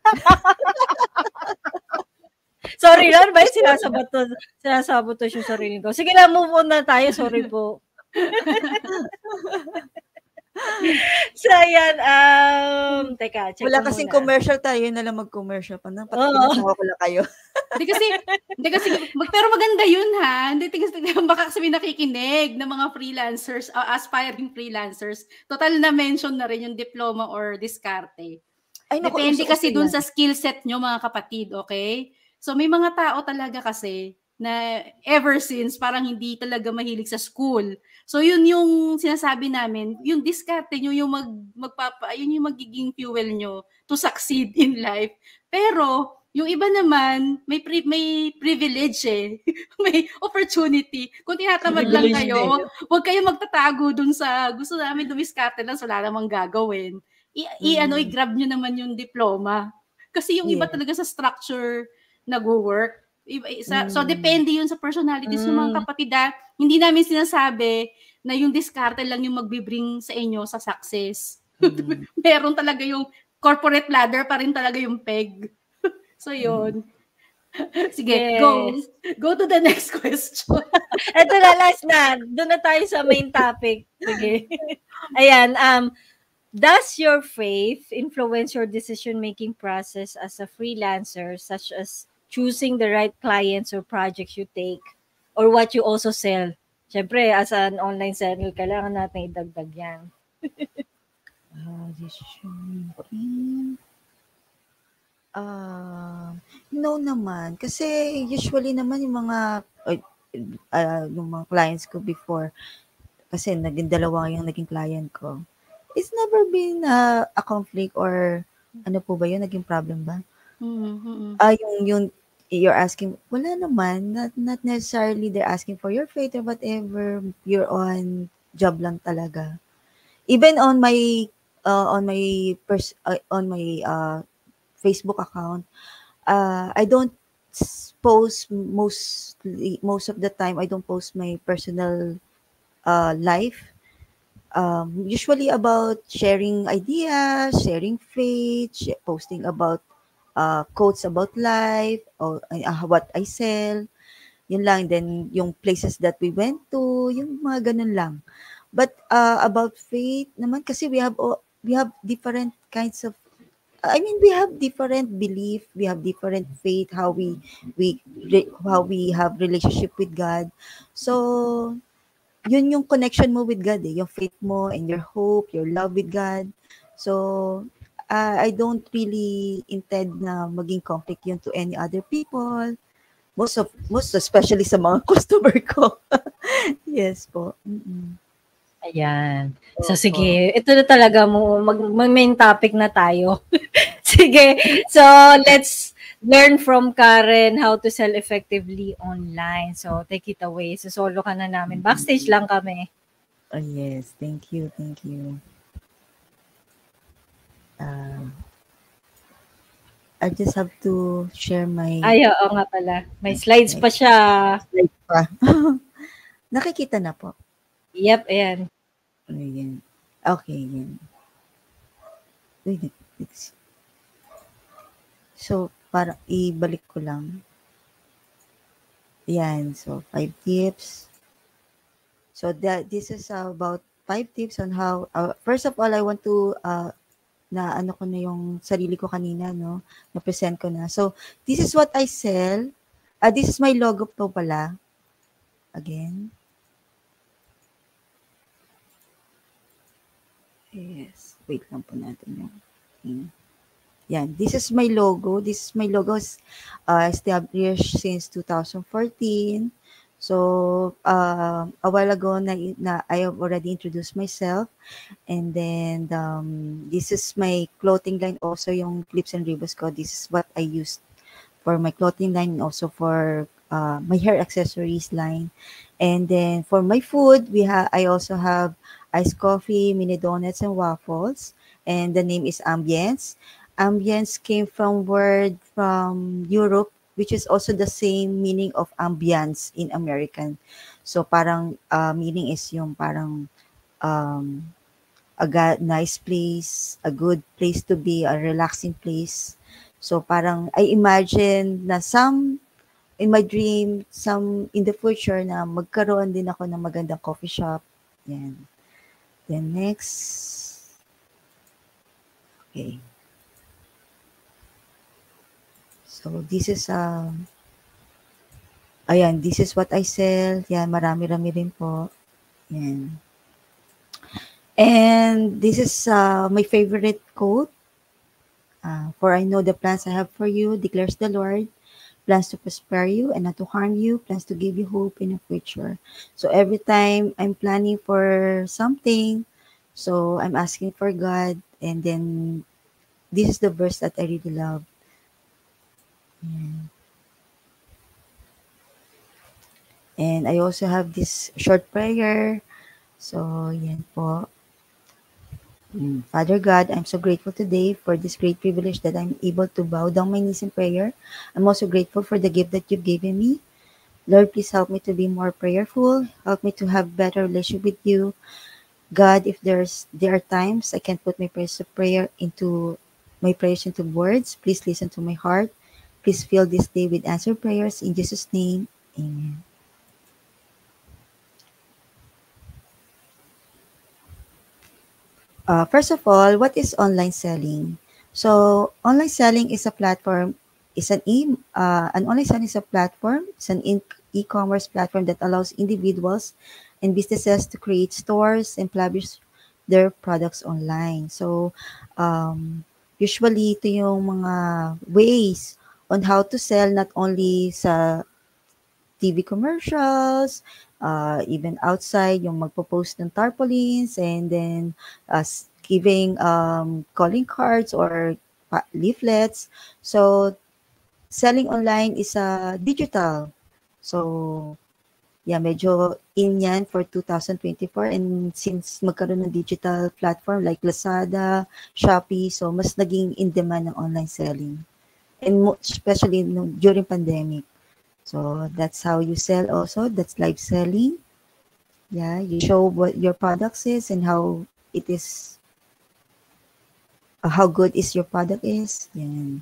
Sorry lang, ba? Sinasaboto, sinasaboto yung sarili ko. Sige na, move on na tayo. Sorry po. So, ayan. Um, teka, check Wala ko kasing muna. commercial tayo, yun na lang mag-commercial pa. Nang Oo. pinasawa ko lang kayo. Hindi kasi, hindi kasi, mag- pero maganda yun ha. Hindi kasi, baka kasi may nakikinig ng mga freelancers, uh, aspiring freelancers. Total na mention na rin yung diploma or diskarte. Ay, naku, Depende uso-uso kasi dun yan. sa skill set nyo mga kapatid, okay? So may mga tao talaga kasi na ever since parang hindi talaga mahilig sa school. So yun yung sinasabi namin, yung diskarte nyo, yung mag, magpapa, yun yung magiging fuel nyo to succeed in life. Pero yung iba naman, may pri- may privilege eh. May opportunity. Kung tinatamad lang Privilege kayo, huwag kayo magtatago dun sa gusto namin dumiskarte lang, so wala namang gagawin. I, i- ano, Mm. i-grab nyo naman yung diploma. Kasi yung iba Yes. talaga sa structure nag-work. Iba, sa, So, Mm. depende yun sa personalities ng mga Mm. kapatid. ah. Hindi namin sinasabi na yung diskarte lang yung magbibring sa inyo sa success. Mm. Meron talaga yung corporate ladder pa rin talaga yung peg. So, yun. Sige, Yes. go. Go to the next question. Ito na, last na. Doon na tayo sa main topic. Sige. Ayan, um, does your faith influence your decision-making process as a freelancer, such as choosing the right clients or projects you take, or what you also sell? Siyempre, as an online seller, kailangan natin idagdag yan. Ah, decision making. Ah, no naman. Kasi usually naman yung mga, ay, ah, yung mga clients ko before, kasi naging dalawa yung naging client ko. It's never been ah, a conflict or ano po ba yun? Naging problem ba? Mm-hmm. Ah, yung, yung you're asking, wala naman. Not, not necessarily they're asking for your faith or whatever. You're on job lang talaga. Even on my, uh, on my, pers- uh, on my uh, Facebook account, uh, I don't s- post mostly, most of the time, I don't post my personal uh, life. Um, usually about sharing ideas, sharing faith, sh- posting about uh, quotes about life, or uh, what I sell. Yun lang. Then, yung places that we went to, yung mga ganun lang. But uh, about faith naman, kasi we have, o- we have different kinds of, I mean, we have different belief, we have different faith, how we, we, re- how we have relationship with God. So, yun yung connection mo with God eh, yung faith mo and your hope, your love with God. So, uh, I don't really intend na maging conflict yun to any other people. Most of, most especially sa mga customer ko. Yes po. Mm-mm. Ayan. So, Opo. sige. Ito na talaga mo. Mag, mag main topic na tayo. Sige. So, let's learn from Karen how to sell effectively online. So, take it away. So, solo ka na namin. Backstage lang kami. Oh, yes. Thank you. Thank you. Uh, I just have to share my Ay, oo nga pala. May slides pa siya. slide pa. Nakikita na po. Yep, ayan. Ayan. Okay, yan. Wait, it's, so, para ibalik ko lang. Yan. So, five tips. So, that this is about five tips on how, uh, first of all, I want to uh, na ano ko na yung sarili ko kanina, no? Na-present ko na. So, this is what I sell. Uh, this is my logo po pala. Again. Yes. Wait lang po natin yung... Hmm. Yan. This is my logo. This is my logo uh, established since two thousand fourteen. So, uh, a while ago, na, na, I have already introduced myself. And then, um, this is my clothing line also, yung clips and ribbons ko. This is what I used for my clothing line and also for uh, my hair accessories line. And then, for my food, we have I also have iced coffee, mini donuts, and waffles. And the name is Ambience. Ambience came from word from Europe, which is also the same meaning of ambience in American. So parang uh, meaning is yung parang um, a ga- nice place, a good place to be, a relaxing place. So parang I imagine na some in my dream, some in the future na magkaroon din ako ng magandang coffee shop. Yan. Then next. Okay. So this is uh, ayan, this is what I sell. Yan, marami-rami rin po. Yan. And this is uh, my favorite quote. Uh, For I know the plans I have for you, declares the Lord, plans to prosper you and not to harm you, plans to give you hope in the future. So every time I'm planning for something, so I'm asking for God, and then this is the verse that I really love. Yan. And I also have this short prayer. So, yan po. Mm. Father God, I'm so grateful today for this great privilege that I'm able to bow down my knees in prayer. I'm also grateful for the gift that you've given me. Lord, please help me to be more prayerful. Help me to have better relationship with you. God, if there's there are times I can't put my prayers of prayer into my prayers into words, please listen to my heart. Please fill this day with answered prayers. In Jesus' name, amen. Uh, first of all, what is online selling? So, online selling is a platform, is an e uh, an online selling is a platform, it's an in- e-commerce platform that allows individuals and businesses to create stores and publish their products online. So, um, usually ito yung mga ways on how to sell not only sa T V commercials, uh, even outside, yung magpo-post ng tarpaulins, and then us giving um, calling cards or pa- leaflets. So, selling online is uh, digital. So, yeah, medyo in yan for two thousand twenty-four. And since magkaroon ng digital platform like Lazada, Shopee, so mas naging in demand ng online selling. And mo- especially nung, during pandemic. So that's how you sell also. That's live selling. Yeah, you show what your products is and how it is, uh, how good is your product is. Yan.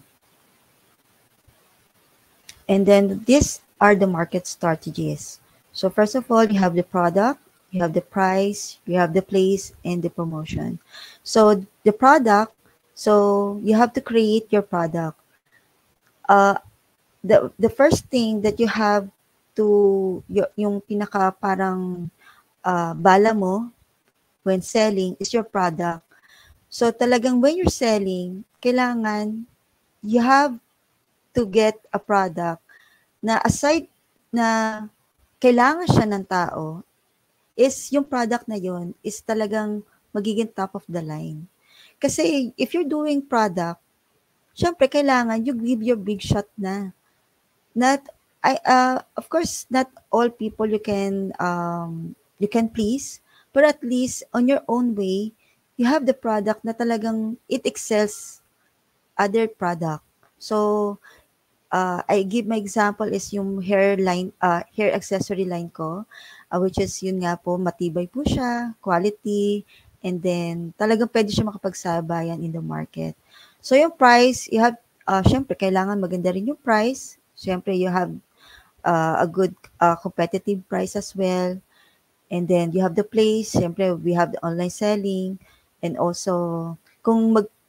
And then these are the market strategies. So first of all, you have the product, you have the price, you have the place, and the promotion. So the product, so you have to create your product. Uh, the the first thing that you have to y- yung pinaka parang uh, bala mo when selling is your product. So talagang when you're selling, kailangan you have to get a product na aside na kailangan siya ng tao, is yung product na yon is talagang magiging top of the line. Kasi if you're doing product, syempre kailangan you give your big shot na. Not I uh of course not all people you can um you can please, but at least on your own way, you have the product na talagang it excels other product. So uh, I give my example is yung hair line, uh, hair accessory line ko, uh, which is yun nga po, matibay po siya, quality, and then talagang pwede siya makapagsabayan in the market. So yung price, you have, uh, syempre, kailangan maganda rin yung price. Syempre, you have uh, a good uh, competitive price as well. And then you have the place, syempre, we have the online selling, and also, kung mag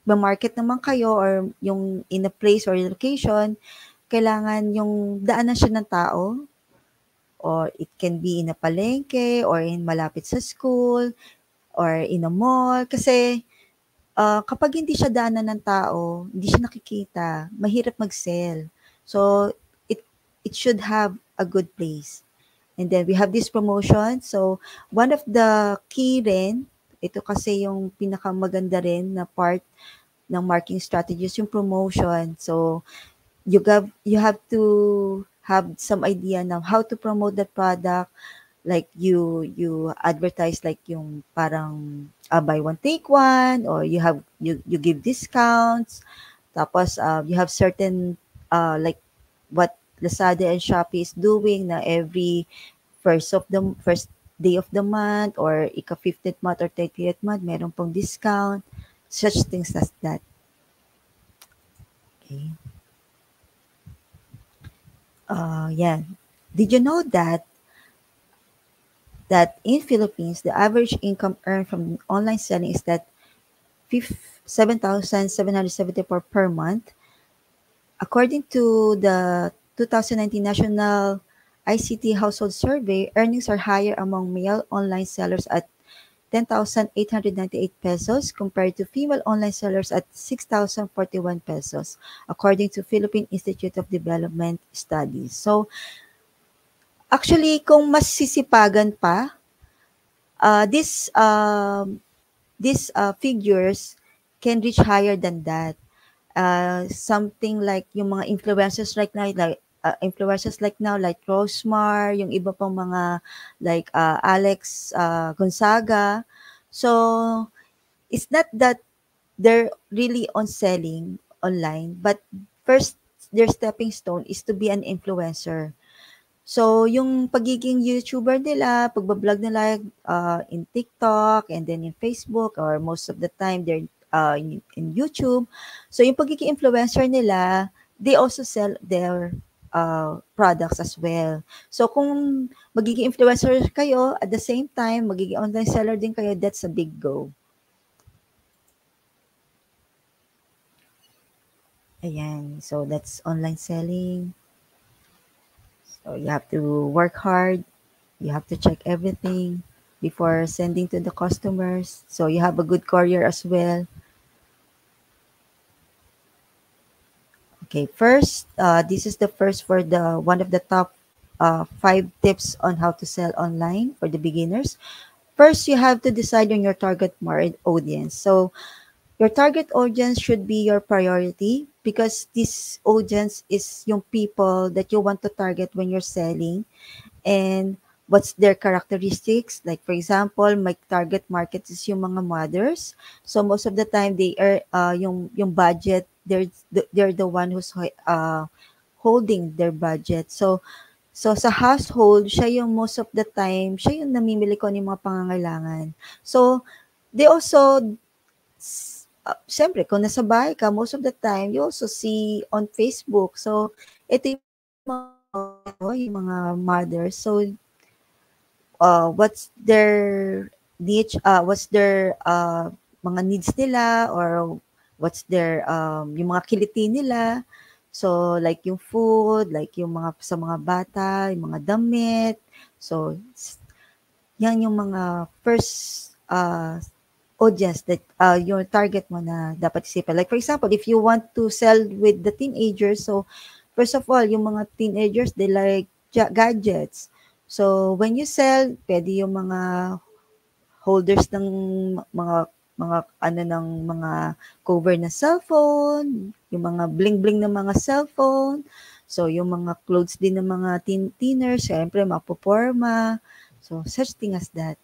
magma-market naman kayo or yung in a place or location, kailangan yung daanan siya ng tao, or it can be in a palengke or in malapit sa school or in a mall. Kasi uh, kapag hindi siya daanan ng tao, hindi siya nakikita, mahirap mag-sell. So, it it should have a good place. And then we have this promotion. So, one of the key rin, ito kasi yung pinakamaganda rin na part ng marketing strategies, yung promotion. So, you have, you have to have some idea now how to promote the product. Like you you advertise like yung parang uh, buy one take one, or you have you you give discounts. Tapos uh, you have certain uh, like what Lazada and Shopee is doing na every first of the first day of the month or ika fifteenth month or thirtieth month meron pong discount, such things as that. Okay. Uh, yeah. Did you know that that in Philippines, the average income earned from online selling is that seven thousand seven hundred seventy-four per month. According to the two thousand nineteen National I C T Household Survey, earnings are higher among male online sellers at ten thousand eight hundred ninety-eight pesos compared to female online sellers at six thousand forty-one pesos, according to Philippine Institute of Development Studies. So, actually, kung mas sisipagan pa, uh, this um, these uh, figures can reach higher than that. Uh, something like yung mga influencers like now, like uh, influencers like now, like Rosemar, yung iba pang mga like uh, Alex uh, Gonzaga. So it's not that they're really on selling online, but first their stepping stone is to be an influencer. So, yung pagiging YouTuber nila, pagbablog nila uh, in TikTok and then in Facebook, or most of the time they're uh, in, in YouTube. So, yung pagiging influencer nila, they also sell their uh, products as well. So, kung magiging influencer kayo, at the same time, magiging online seller din kayo, that's a big go. Ayan. So, that's online selling. So you have to work hard. You have to check everything before sending to the customers. So you have a good courier as well. Okay, first, uh, this is the first for the one of the top uh, five tips on how to sell online for the beginners. First, you have to decide on your target market audience. So your target audience should be your priority, because this audience is yung people that you want to target when you're selling, and what's their characteristics. Like for example, my target market is yung mga mothers. So most of the time they are uh, yung yung budget, they're the, they're the one who's uh, holding their budget. So so sa household, siya yung most of the time, siya yung namimili ko ng mga pangangailangan. So they also uh, siyempre, kung nasa bahay ka, most of the time, you also see on Facebook. So, ito yung mga, yung mga mothers. So, uh, what's their niche, uh, what's their uh, mga needs nila, or what's their, um, yung mga kiliti nila. So, like yung food, like yung mga, sa mga bata, yung mga damit. So, yan yung mga first uh, audience that uh, your target mo na dapat isipin. Like for example, if you want to sell with the teenagers, so first of all, yung mga teenagers, they like gadgets. So when you sell, pwede yung mga holders ng mga mga ano ng mga cover na cellphone, yung mga bling-bling ng mga cellphone. So yung mga clothes din ng mga teen teeners, syempre mapoporma. So such thing as that.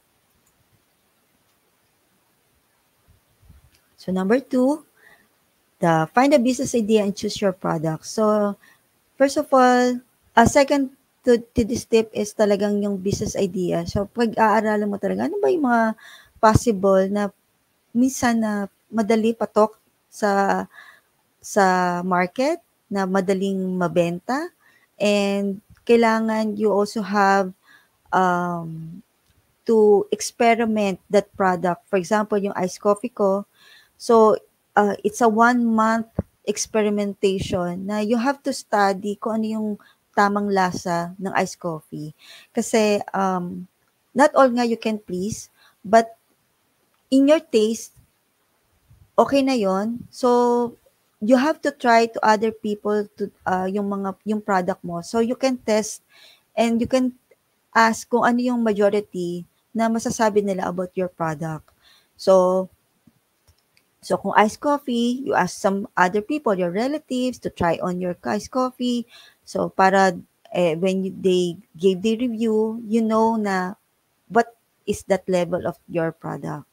So number two, the find a business idea and choose your product. So first of all, a second to, to this tip is talagang yung business idea. So pag-aaralan mo talaga, ano ba yung mga possible na minsan na madali patok sa sa market, na madaling mabenta, and kailangan you also have um, to experiment that product. For example, yung iced coffee ko, so uh, it's a one month experimentation na you have to study kung ano yung tamang lasa ng iced coffee. Kasi um, not all nga you can please, but in your taste, okay na yon. So, you have to try to other people to uh, yung mga yung product mo. So, you can test and you can ask kung ano yung majority na masasabi nila about your product. So, so kung iced coffee, you ask some other people, your relatives, to try on your iced coffee. So, para eh, when you, they gave the review, you know na what is that level of your product.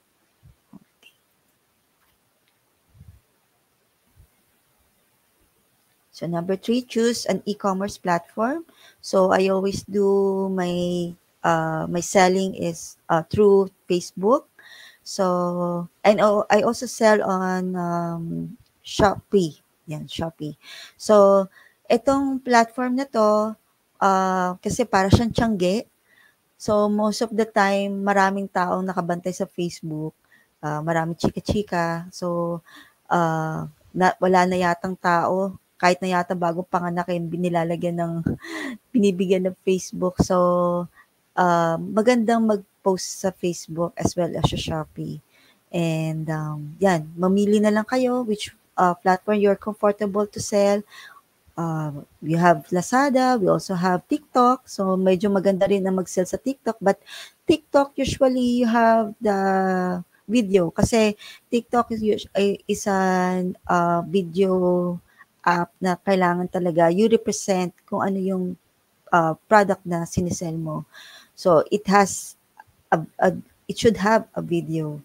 So number three, choose an e-commerce platform. So I always do my uh, my selling is uh, through Facebook. So and oh, I also sell on um, Shopee. Yan, Shopee. So itong platform na to, uh, kasi para siyang tiyangge. So most of the time, maraming taong nakabantay sa Facebook. Uh, maraming chika-chika. So uh, na, wala na yatang tao kahit na yata bagong panganak ay binilalagyan ng binibigyan ng Facebook. So, uh, magandang mag-post sa Facebook as well as sa Shopee. And um, yan, mamili na lang kayo which uh, platform you're comfortable to sell. Uh, we have Lazada, we also have TikTok. So, medyo maganda rin na mag-sell sa TikTok. But TikTok, usually, you have the video. Kasi TikTok is, is an uh, video app na kailangan talaga you represent kung ano yung uh, product na sinisell mo. So it has a, a it should have a video.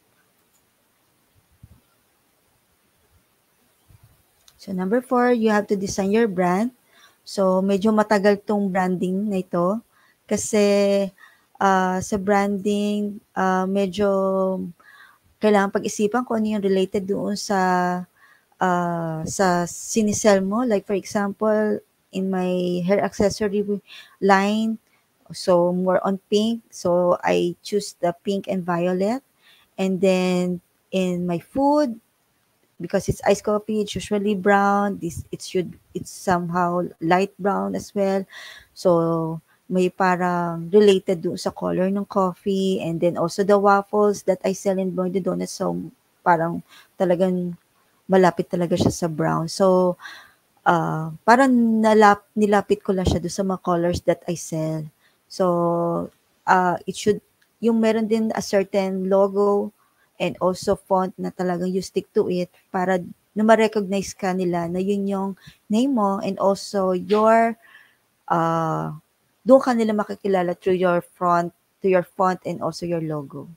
So number four, you have to design your brand. So medyo matagal tong branding na ito kasi uh, sa branding uh, medyo kailangan pag-isipan kung ano yung related doon sa uh, sa sinisell mo. Like for example, in my hair accessory line, so more on pink. So I choose the pink and violet. And then in my food, because it's iced coffee, it's usually brown. This it should it's somehow light brown as well. So may parang related doon sa color ng coffee. And then also the waffles that I sell in Boy de Donuts. So parang talagang malapit talaga siya sa brown. So, uh, parang nalap, nilapit ko lang siya doon sa mga colors that I sell. So, uh, it should, yung meron din a certain logo and also font na talagang you stick to it para na ma-recognize ka nila na yun yung name mo and also your, uh, doon ka nila makikilala through your front, to your font and also your logo.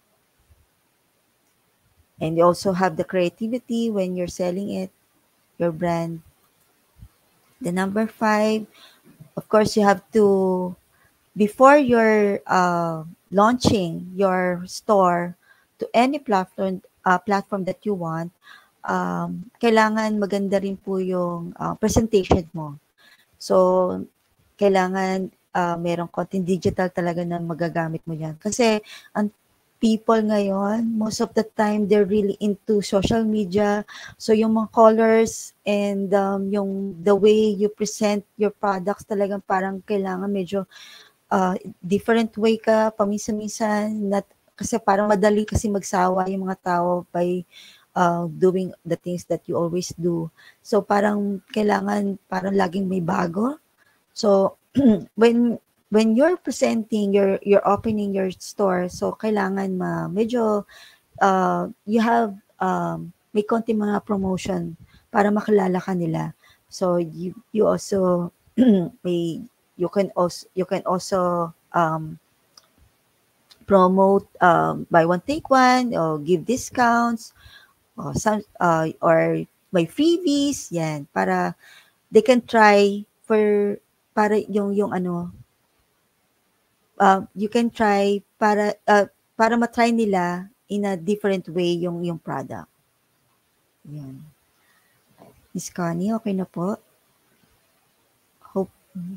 And you also have the creativity when you're selling it, your brand. The number five, of course, you have to, before you're uh, launching your store to any platform, uh, platform that you want, um, kailangan maganda rin po yung uh, presentation mo. So, kailangan uh, merong content digital talaga na magagamit mo yan. Kasi, ang people ngayon, most of the time, they're really into social media. So, yung mga colors and um, yung the way you present your products talagang parang kailangan medyo uh, different way ka, paminsan-minsan. Not, kasi parang madali kasi magsawa yung mga tao by uh, doing the things that you always do. So, parang kailangan parang laging may bago. So, when when you're presenting, you're you're opening your store, so kailangan ma medyo uh, you have um, may konti mga promotion para makilala ka nila. So you you also may you can also you can also um, promote um, buy one take one or give discounts or some uh, or may freebies yan para they can try for para yung yung ano uh, you can try para uh, para matry nila in a different way yung yung product. Yan. Miss Connie, okay na po? Hope.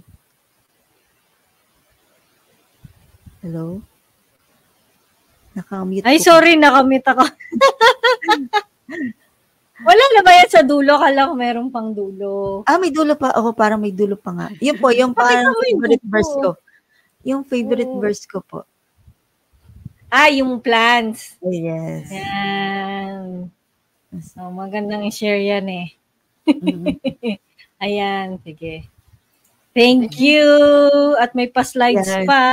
Hello? Naka-mute Ay, po. sorry, nakamute ako. Wala na ba yan sa dulo? Kala ko meron pang dulo. Ah, may dulo pa. Ako parang may dulo pa nga. Yun po, yung parang favorite verse ko. Yung favorite Oo. verse ko po. Ah, yung plants. Yes. Yan. So, magandang i-share yan eh. Mm. Ayan, sige. Thank you! At may pa-slides Yes. pa.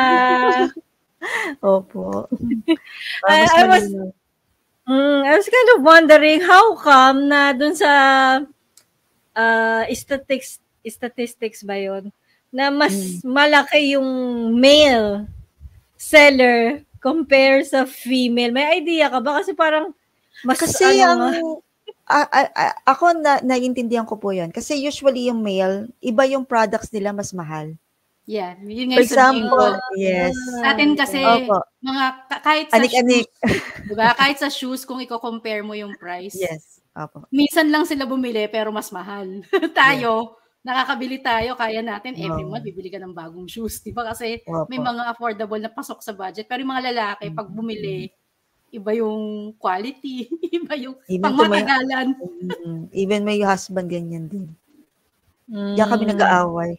Opo. I, Mas I was malinaw. mm, I was kind of wondering how come na dun sa uh, statistics, statistics ba yun? Na mas Mm. malaki yung male seller compare sa female. May idea ka ba? Kasi parang mas Kasi ano ang nga. a- a- a- ako na naiintindihan ko po 'yan. Kasi usually yung male, iba yung products nila mas mahal. Yeah, yun For nga yung sabihin ko. example, yes. Sa atin kasi, Opo. mga, ka- kahit sa Anik-anik. shoes, diba? Kahit sa shoes, kung i-compare mo yung price, Yes. Opo. minsan lang sila bumili pero mas mahal. Tayo, nakakabili tayo, kaya natin every Oo. month bibili ka ng bagong shoes, 'di ba? Kasi may Opo. mga affordable na pasok sa budget. Pero yung mga lalaki, pag bumili, iba yung quality, iba yung Even to my pangmatagalan. Mm, even my husband ganyan din. Diyan kami Mm. nag-aaway.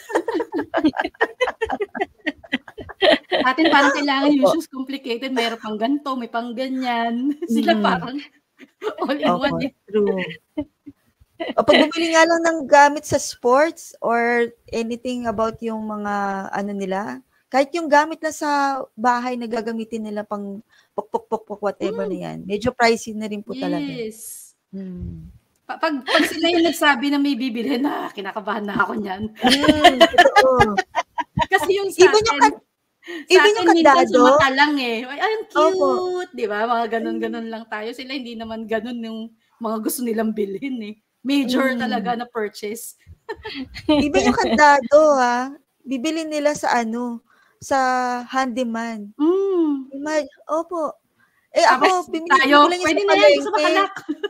Sa atin parang kailangan yung Opo. shoes complicated, mayroon pang ganito, may pang ganyan. Sila Mm. parang all in Opo, one eh. true. O pag bumili nga lang ng gamit sa sports or anything about yung mga ano nila, kahit yung gamit na sa bahay na gagamitin nila pang pok-pok-pok whatever na yan, medyo pricey na rin po talaga. Yes. Hmm. Pa- Pag, pag sila yung nagsabi na may bibili na, kinakabahan na ako niyan. Mm, totoo. Kasi yung sa Even yung atin, kad- sa even atin yung minsan kandado. sa mata lang eh. Ay, ang Opo. cute, di ba? Mga ganun-ganun lang tayo. Sila hindi naman ganun yung mga gusto nilang bilhin eh. Major Mm. talaga na purchase. Even yung kandado ha, bibili nila sa ano, sa handyman. Mm. Imag- Opo. Eh Tapos ako, bibili tayo, ko lang yung pwede sa na yan sa palengke. bakalak.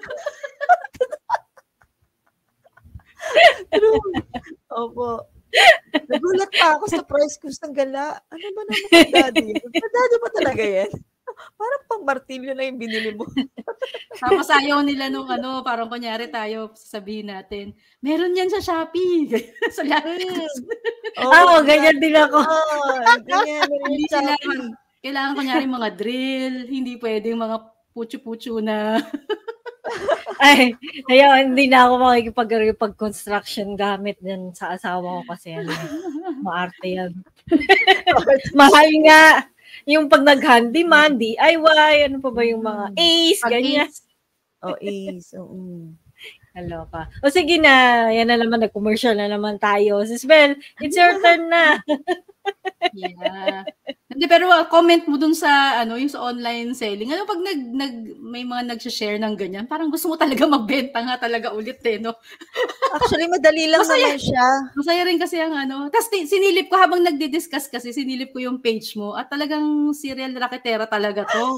True. Opo. Nagulat pa ako sa price ko ng gala. Ano ba naman kandado yan? Kandado ba talaga yan? Parang pang martilyo na yung binili mo. Tapos ayaw nila nung ano, parang kunyari tayo, sasabihin natin, meron yan sa Shopee. sa Oh, Ah, oh, ganyan din ako. Oh, ganyan. Hindi sila, kailangan kunyari mga drill, hindi pwedeng mga pucho-pucho na. Ay, ayun, hindi na ako makikipag pag-construction gamit din sa asawa ko kasi ano, maarte yan. Mahal nga. Yung pag nag-handyman, D I Y, ano pa ba yung mga Ace, ganyan. Oh, Ace. Oo. Hello pa. O sige na, yan na naman, nag-commercial na naman tayo. Sis Bel, it's your turn na. Yeah. Hindi, pero uh, comment mo dun sa ano, yung sa online selling. Ano pag nag, nag may mga nag-share ng ganyan, parang gusto mo talaga magbenta nga talaga ulit eh, no? Actually, madali lang Masaya. naman siya. Masaya rin kasi ang ano. Tapos sinilip ko habang nagdi-discuss kasi, sinilip ko yung page mo at talagang serial raketera talaga to.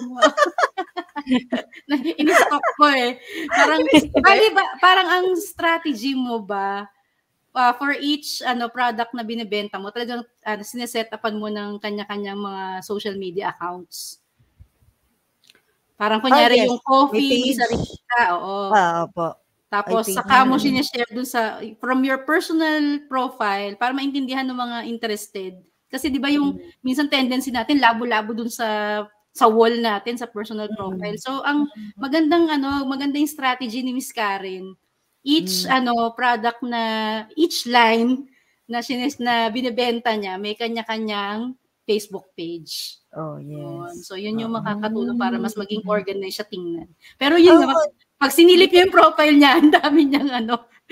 In-stock ko eh. Parang, bali ba, parang ang strategy mo ba, Uh, for each ano product na binebenta mo, talagang uh, sineset-upan mo ng kanya-kanyang mga social media accounts. Parang kunyari Ah, yes. yung coffee, May may page. sarili ka, oo. Ah, opo. Tapos May page saka mo na. sinishare dun sa, from your personal profile, para maintindihan ng mga interested. Kasi di ba yung, Mm. minsan tendency natin, labo-labo dun sa sa wall natin, sa personal profile. Mm. So, ang magandang ano, magandang strategy ni Miss Karen, each Mm. ano product na each line na sinis na binebenta niya may kanya-kanyang Facebook page. Oh, Yun. yes. So yun yung Oo. makakatulong para mas maging Mm. organized siya tingnan. Pero yun Oh, nga, pag, pag sinilip niyo yung profile niya, ang dami niyang ano.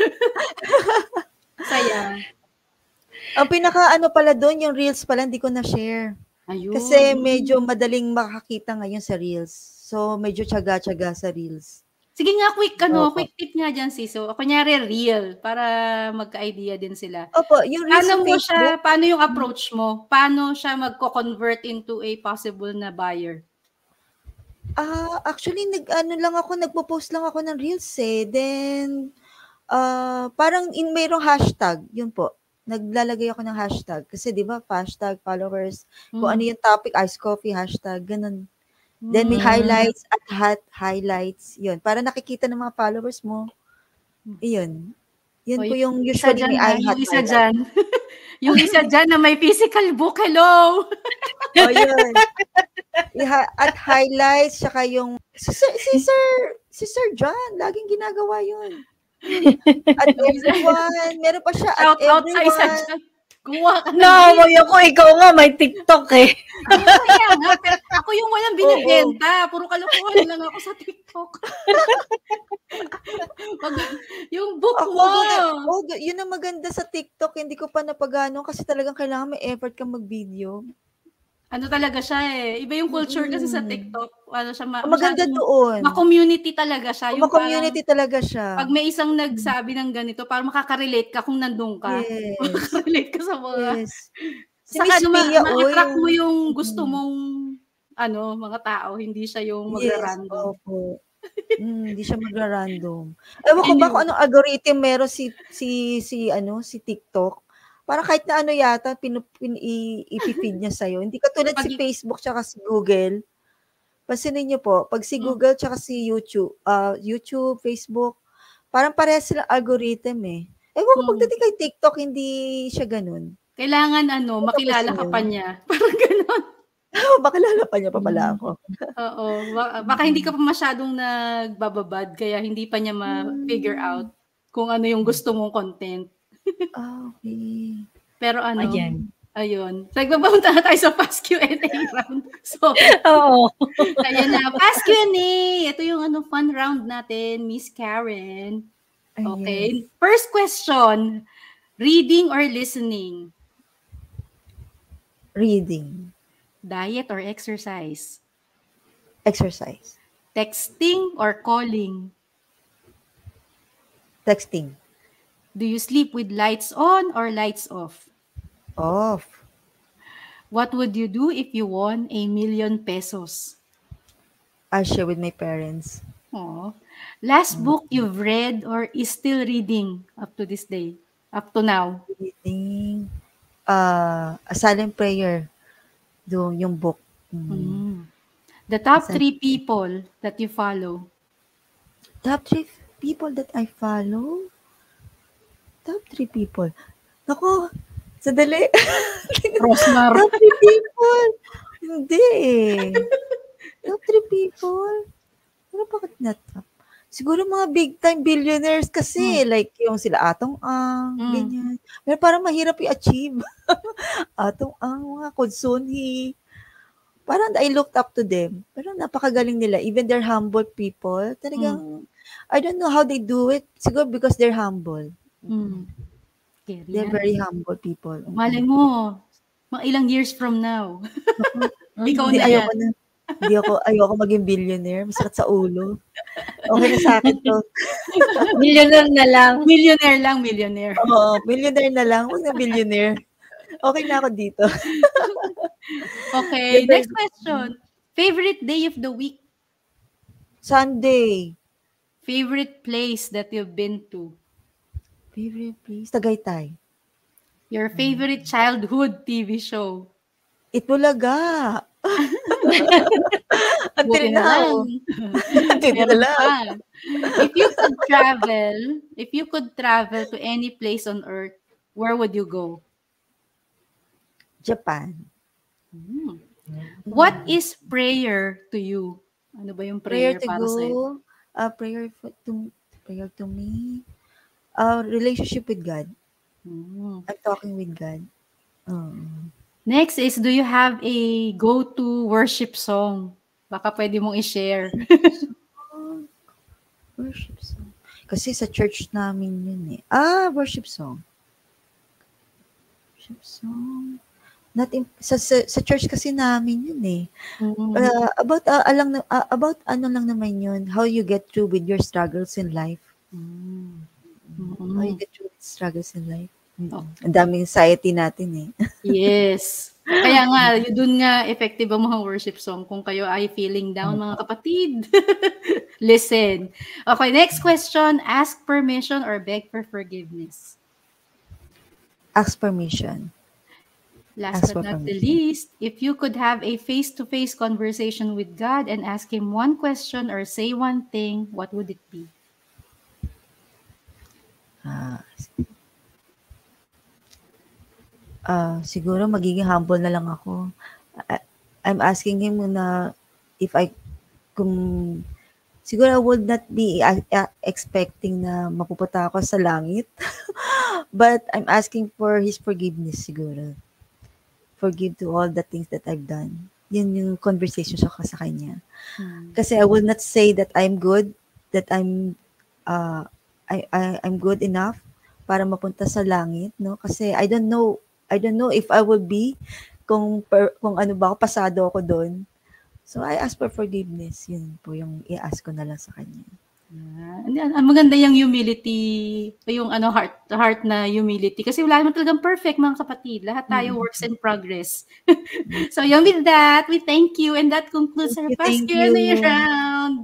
Saya. Ang pinaka ano pala doon, yung reels pala hindi ko na share. Ayun. Kasi medyo madaling makakita ngayon sa reels. So medyo tiyaga-tiyaga sa reels. Sige nga, quick ano, Opo. quick tip nga dyan, sis. So, kunyari real, para magka-idea din sila. Opo, yung reels Paano sa mo Facebook. siya, paano yung approach mo? Paano siya magko-convert into a possible na buyer? Ah, actually nag ano lang ako, nagpo-post lang ako ng reels eh. Then ah parang in mayroong hashtag, yun po. Naglalagay ako ng hashtag kasi 'di ba, hashtag followers, kung ano Hmm. yung topic, iced coffee hashtag, ganun. Then may Mm. highlights at hot highlights. Yun. Para nakikita ng mga followers mo. Iyon. Yun O, po yung yung isa usually dyan may ha, I yung hot isa highlight. dyan. Yung isa dyan na may physical book, hello! Oh, yun. Iha- at highlights, saka yung si Sir, si Sir, si Sir John, laging ginagawa yun. At everyone, meron pa siya, at Shout out sa isa everyone. dyan. Kumuha ka ng Naamoy link. ako, ikaw nga, may TikTok eh. Kaya nga, pero ako yung walang Oo. binibenta. Puro kalokohan lang ako sa TikTok. Pag, yung book Ako, mo. gana- oh, ga- yun ang maganda sa TikTok, hindi ko pa napagano kasi talagang kailangan may effort kang mag-video. Ano talaga siya eh. Iba yung culture kasi sa Mm. TikTok. Ano siya, ma- Ang maganda masyadong- doon. ma-community talaga siya. Yung parang, Ma-community talaga siya. pag may isang nagsabi ng ganito, parang makaka-relate ka kung nandun ka. Yes. Makaka-relate ka sa mga... Yes. Si Saka Miss ano, ma- Pia, oh, ma-attract yung... mo yung gusto Mm. mong ano, mga tao. Hindi siya yung Yes, magra-random. opo. Mm, hindi siya magra-random. Ewan ko ba kung Anyway. anong algorithm meron si si si ano si TikTok. Parang kahit na ano yata pinu, pin, i, ipifeed niya sa'yo. Hindi katulad si Pag- Facebook tsaka si Google. Pansinin niyo po, pag si Mm. Google tsaka si YouTube, uh, YouTube, Facebook, parang parehas silang algorithm eh. Ewan ko Mm. pagdating kay TikTok, hindi siya ganun. Kailangan ano, Ano makilala kasi ka yun? pa niya. Parang gano'n. Bakilala pa niya pa pala ako. Oo. Ba- Baka hindi ka pa masyadong nagbababad, kaya hindi pa niya ma-figure out kung ano yung gusto mong content. Ah, okay. Pero ano, Ayan. ayun. So, magpapunta na tayo sa past Q and A round. So, Oo. ayan na. Past Q and A. Ito yung ano, fun round natin, Miss Karen. Okay. Yes. First question. Reading or listening? Reading. Diet or exercise? Exercise. Texting or calling? Texting. Do you sleep with lights on or lights off? Off. What would you do if you won a million pesos? I share with my parents. Oh. Last book you've read or is still reading up to this day? Up to now? Reading. Uh, a silent prayer. Do yung book. Mm. Mm. The top Silent- three people that you follow? Top three people that I follow? Top three people. Naku, sadali. Rosmar. Top three people. Hindi eh. Top three people. Ano bakit na top? Siguro mga big time billionaires kasi. Like yung sila Atong Ang, Mm. ganyan. Pero parang mahirap i-achieve. Atong Ang, mga Kudsunhi. Parang I looked up to them. Pero napakagaling nila. Even they're humble people. Talagang, I don't know how they do it. Siguro because they're humble. Mm. Okay, They're Rian. very humble people. Malay mo, mga ilang years from now. Ikaw Hindi, na yan. ayoko na. Hindi ako, ayoko maging billionaire. Masakit sa ulo. Okay na sa akin to. Millionaire na lang. Millionaire lang, millionaire. Oo, millionaire na lang. Huwag na billionaire. Okay na ako dito. Okay, Yung next first- question. Favorite day of the week? Sunday. Favorite place that you've been to? Favorite place? Tagaytay. Your favorite childhood T V show? Itbulaga. Until Buti na now. lang. Until Meron now. pa. If you could travel, if you could travel to any place on earth, where would you go? Japan. Hmm. What is prayer to you? Ano ba yung Prayer prayer, to para sa'yo? go. Uh, prayer for, to, prayer to me. Uh, relationship with God. Hmm. I'm talking with God. Um, Next is, do you have a go-to worship song? Baka pwede mong i-share. worship song. Kasi sa church namin yun eh. Ah, worship song. Worship song. Not in, sa, sa, sa church kasi namin yun eh. Mm. Uh, about, uh, alang, na- uh, about ano lang naman yun, how you get through with your struggles in life. Mm. How you Mm. get through with struggles in life. Oh. Ang daming anxiety natin eh. Yes. Kaya nga, yun dun nga effective ang mga worship song. Kung kayo ay feeling down, mga kapatid, listen. Okay, next question. Ask permission or beg for forgiveness? Ask permission. Last Ask but for not the permission. least, if you could have a face-to-face conversation with God and ask Him one question or say one thing, what would it be? Ah, ah, siguro magiging humble na lang ako. I, I'm asking him na if I, kung, siguro I would not be uh, uh, expecting na mapupunta ako sa langit. But I'm asking for his forgiveness siguro. Forgive to all the things that I've done. Yun yung conversation sa sa kanya. Hmm. Kasi I will not say that I'm good, that I'm uh, I, I I'm good enough para mapunta sa langit, no? Kasi I don't know, I don't know if I will be kung per, kung ano ba ako, pasado ako doon. So I ask for forgiveness. Yun po yung i-ask ko na lang sa kanya. Yeah. And then, ang maganda yung humility, yung ano heart heart na humility kasi wala naman talagang perfect mga kapatid. Lahat tayo Mm. works in progress. So yung with that, we thank you and that concludes Thank our you, past thank Q and A you. round.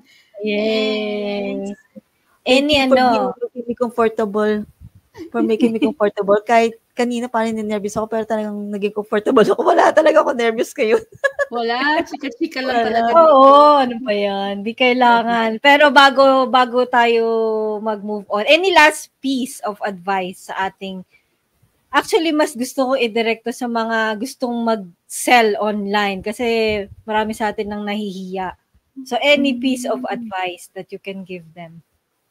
Yay! Thanks. Thank Any you for ano, making me comfortable. For making me comfortable. Kahit kanina parang nervous ako, pero talagang naging comfortable ako. Wala talaga ako nervous ngayon. Wala, chika-chika lang Wala. talaga. oo, ano pa yan? Di kailangan. Pero bago bago tayo mag-move on, any last piece of advice sa ating, actually mas gusto ko i-direct to sa mga gustong mag-sell online kasi marami sa atin nang nahihiya. So any piece of advice that you can give them?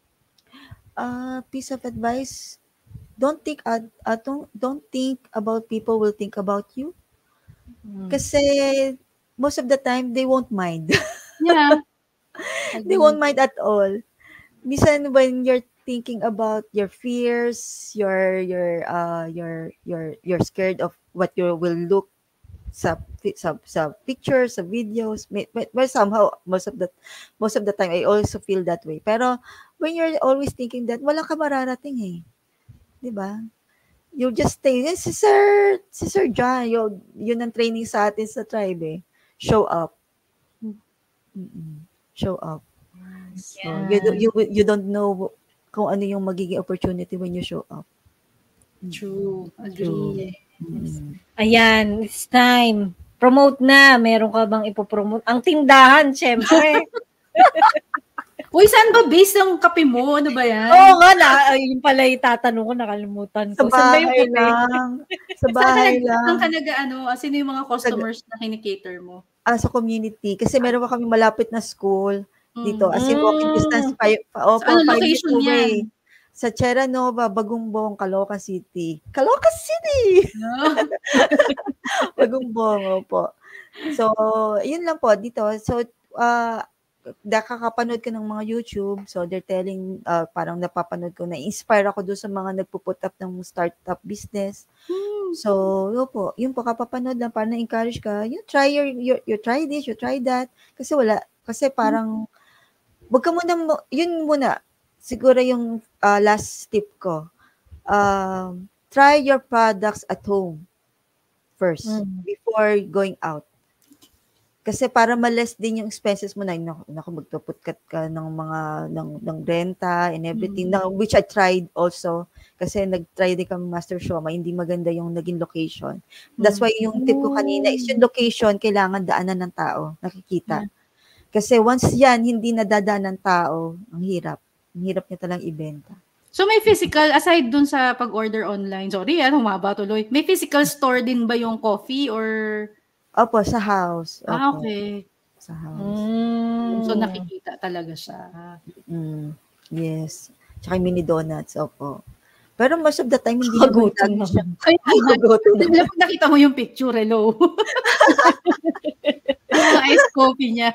Uh, piece of advice, don't think uh, uh, don't, don't think about people will think about you. Hmm. Kasi most of the time, they won't mind. Yeah. They won't mind at all. Minsan when you're thinking about your fears, your your uh your your you're scared of what you will look sa pi- sa sa pictures, sa videos, may, may, but somehow most of the most of the time I also feel that way. Pero when you're always thinking that, wala ka mararating eh. 'Di ba? You just stay. Yes, si Sir, si Sir John, yun, yun ang training sa atin sa tribe eh. Show up. Mm-mm. Show up. So, you, do- you, you don't know kung ano yung magiging opportunity when you show up. True. True. Agree. Mm. Ayan, it's time. Promote na. Meron ka bang ipopromote? Ang tindahan, syempre. Uy, saan ba based ang kape mo? Ano ba yan? Oo nga, na, ay, yun pala yung tatanong ko, nakalimutan Sa ko. Saan ba yung bahay kape? lang. Sa Saan ka, bahay nag, saan ka lang. nag, ano, ah, sino yung mga customers na kinikater mo? Ah, sa community. Kasi meron pa kami malapit na school dito. Mm. As in, walking distance, five, So, opo, ano five minutes location away. yan? Sa Terra Nova, Bagumbong, Caloocan City. Caloocan City! No? Bagumbong, opo. So, yun lang po dito. So, uh, nakakapanood ka ng mga YouTube. So, they're telling, uh, parang napapanood ko, na-inspire ako doon sa mga nagpo-put up ng startup business. Hmm. So, yun po, yun po, kapapanood lang, para na-encourage ka, you try your, your, you try this, you try that. Kasi wala, kasi parang, wag ka muna, mo- yun muna, siguro yung uh, last tip ko. Um, try your products at home first Mm. before going out. Kasi para ma-less din yung expenses mo na, naku, naku magpuputkat ka ng mga, ng, ng renta and everything, Mm. na, which I tried also. Kasi nag-try din kami Master Shoma, hindi maganda yung naging location. That's why yung tip ko kanina is yung location, kailangan daanan ng tao, nakikita. Kasi once yan, hindi nadadaan ng tao, ang hirap. Ang hirap niya talang ibenta. So may physical, aside dun sa pag-order online, sorry ah, humaba tuloy. May physical store din ba yung coffee or... Opo, sa house. Opo, Ah, okay. sa house. Mm. So nakikita talaga siya. Mm, yes. Tsaka yung mini donuts, opo. Pero most of the time, hindi naman Kagutom lagi siya. naman. Kaya Kagutom naman. alam mo, nakita mo yung picture, hello. Yung mga iced coffee niya.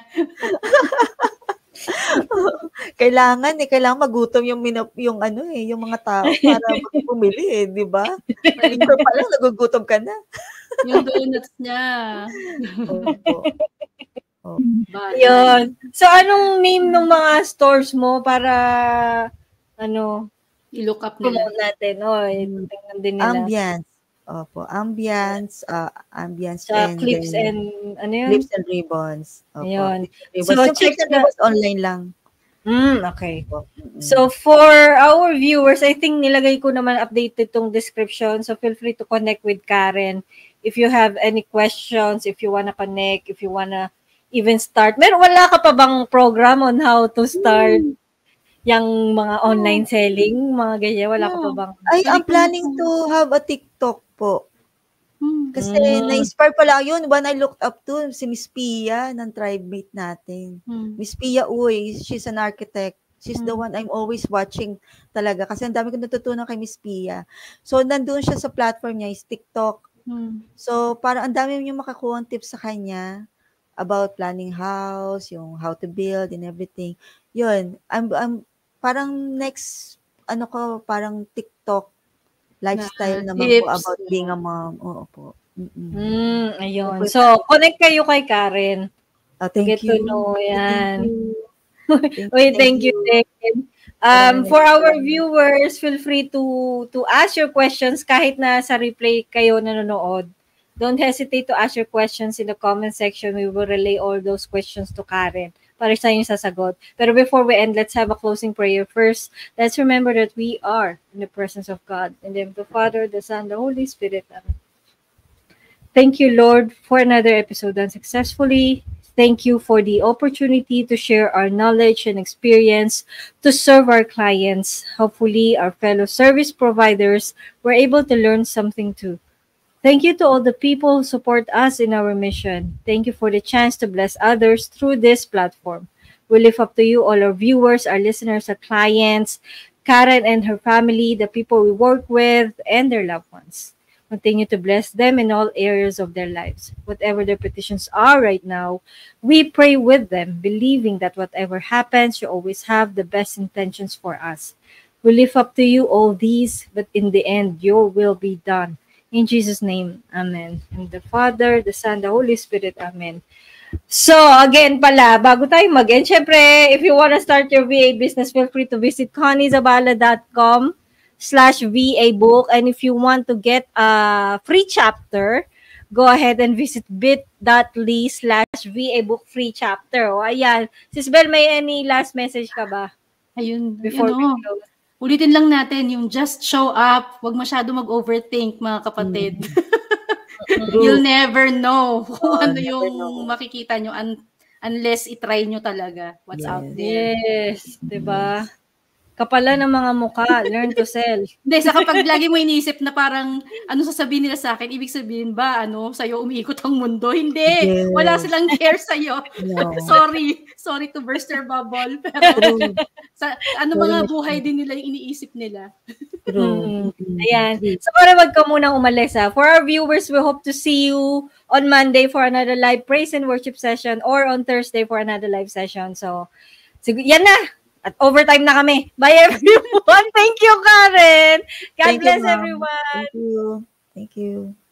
Kailangan eh, kailangan magutom yung minap, yung ano eh, yung mga tao para bumili eh, di ba? Picture pa lang, nagugutom ka na. Yung donuts niya. Opo. Opo. Bad. Yun. So, anong name ng mga stores mo para, ano, I-look up nila. promote natin? O, oh, Mm. tingnan din nila. Ambience. Opo, ambience, uh, ambience Sa and clips then and, ano yun? clips and ribbons. Opo, Ayun. clips and ribbons. So, Yung check clips and na- ribbons online lang. Mm, okay. Mm-mm. So for our viewers, I think nilagay ko naman updated tong description. So feel free to connect with Karen. If you have any questions, if you wanna connect, if you wanna even start. Meron, wala ka pa bang program on how to start Mm. yung mga online selling, mga ganyan? Wala ka pa Yeah. bang... Ay, Pwede I'm ko planning na- to have a TikTok po. Hmm. Kasi Mm. na-inspire pa lang yun when I looked up to si Miss Pia ng tribemate natin. Hmm. Miss Pia Uy, she's an architect. She's the Hmm. one I'm always watching talaga kasi ang dami kong natutunan kay Miss Pia. So, nandun siya sa platform niya, is TikTok. Hmm. So, parang ang dami yung makakuha tips sa kanya about planning house, yung how to build and everything. Yun, I'm, I'm parang next, ano ko, parang TikTok lifestyle Na naman po tips, about yeah. being a mom. Oo po. Mm-mm. Mm, ayun. Okay. So, connect kayo kay Karen. Oh, thank Get you. to know yan. Thank you. Thank Wait, you. thank you, David. Um, Maraming for our salamat. viewers, feel free to to ask your questions kahit na sa replay kayo nanonood. Don't hesitate to ask your questions in the comment section. We will relay all those questions to Karen para sa inyong sasagot. Pero before we end, let's have a closing prayer first. Let's remember that we are in the presence of God. In the name of the Father, the Son, the Holy Spirit. Amen. Thank you, Lord, for another episode done successfully. Thank you for the opportunity to share our knowledge and experience to serve our clients. Hopefully, our fellow service providers were able to learn something too. Thank you to all the people who support us in our mission. Thank you for the chance to bless others through this platform. We lift up to you all our viewers, our listeners, our clients, Karen and her family, the people we work with, and their loved ones. Continue to bless them in all areas of their lives. Whatever their petitions are right now, we pray with them, believing that whatever happens, you always have the best intentions for us. We lift up to you all these, but in the end, your will be done. In Jesus' name, Amen. And the Father, the Son, the Holy Spirit, Amen. So, again pala, bago tayo mag-end, syempre, if you wanna start your V A business, feel free to visit conniezabala.com slash VA book. And if you want to get a free chapter, go ahead and visit bit.ly slash VA book free chapter. O, ayan. Sis Bel, may any last message ka ba? Ayun, Before ano, we close? ulitin lang natin yung just show up, wag masyado mag-overthink, mga kapatid. You'll never know kung Oh, ano never yung know. makikita nyo un- unless itry nyo talaga what's out Yes. there. Yes, diba? Kapala ng mga mukha, learn to sell. Hindi, sa kapag lagi mo iniisip na parang ano sasabihin nila sa akin, ibig sabihin ba, ano, sa'yo umiikot ang mundo? Hindi, Yes. wala silang care sa'yo. No. Sorry, sorry to burst your bubble. Pero True. sa, ano Sorry, mga Miss buhay Pia. din nila yung iniisip nila. Mm. True. Mm. Ayan. True. So, para wag ka munang umalis ha. For our viewers, we hope to see you on Monday for another live praise and worship session or on Thursday for another live session. So, sig- yan na. At overtime na kami. Bye everyone. Thank you, Karen. God Thank you, bless ma'am. everyone. Thank you. Thank you.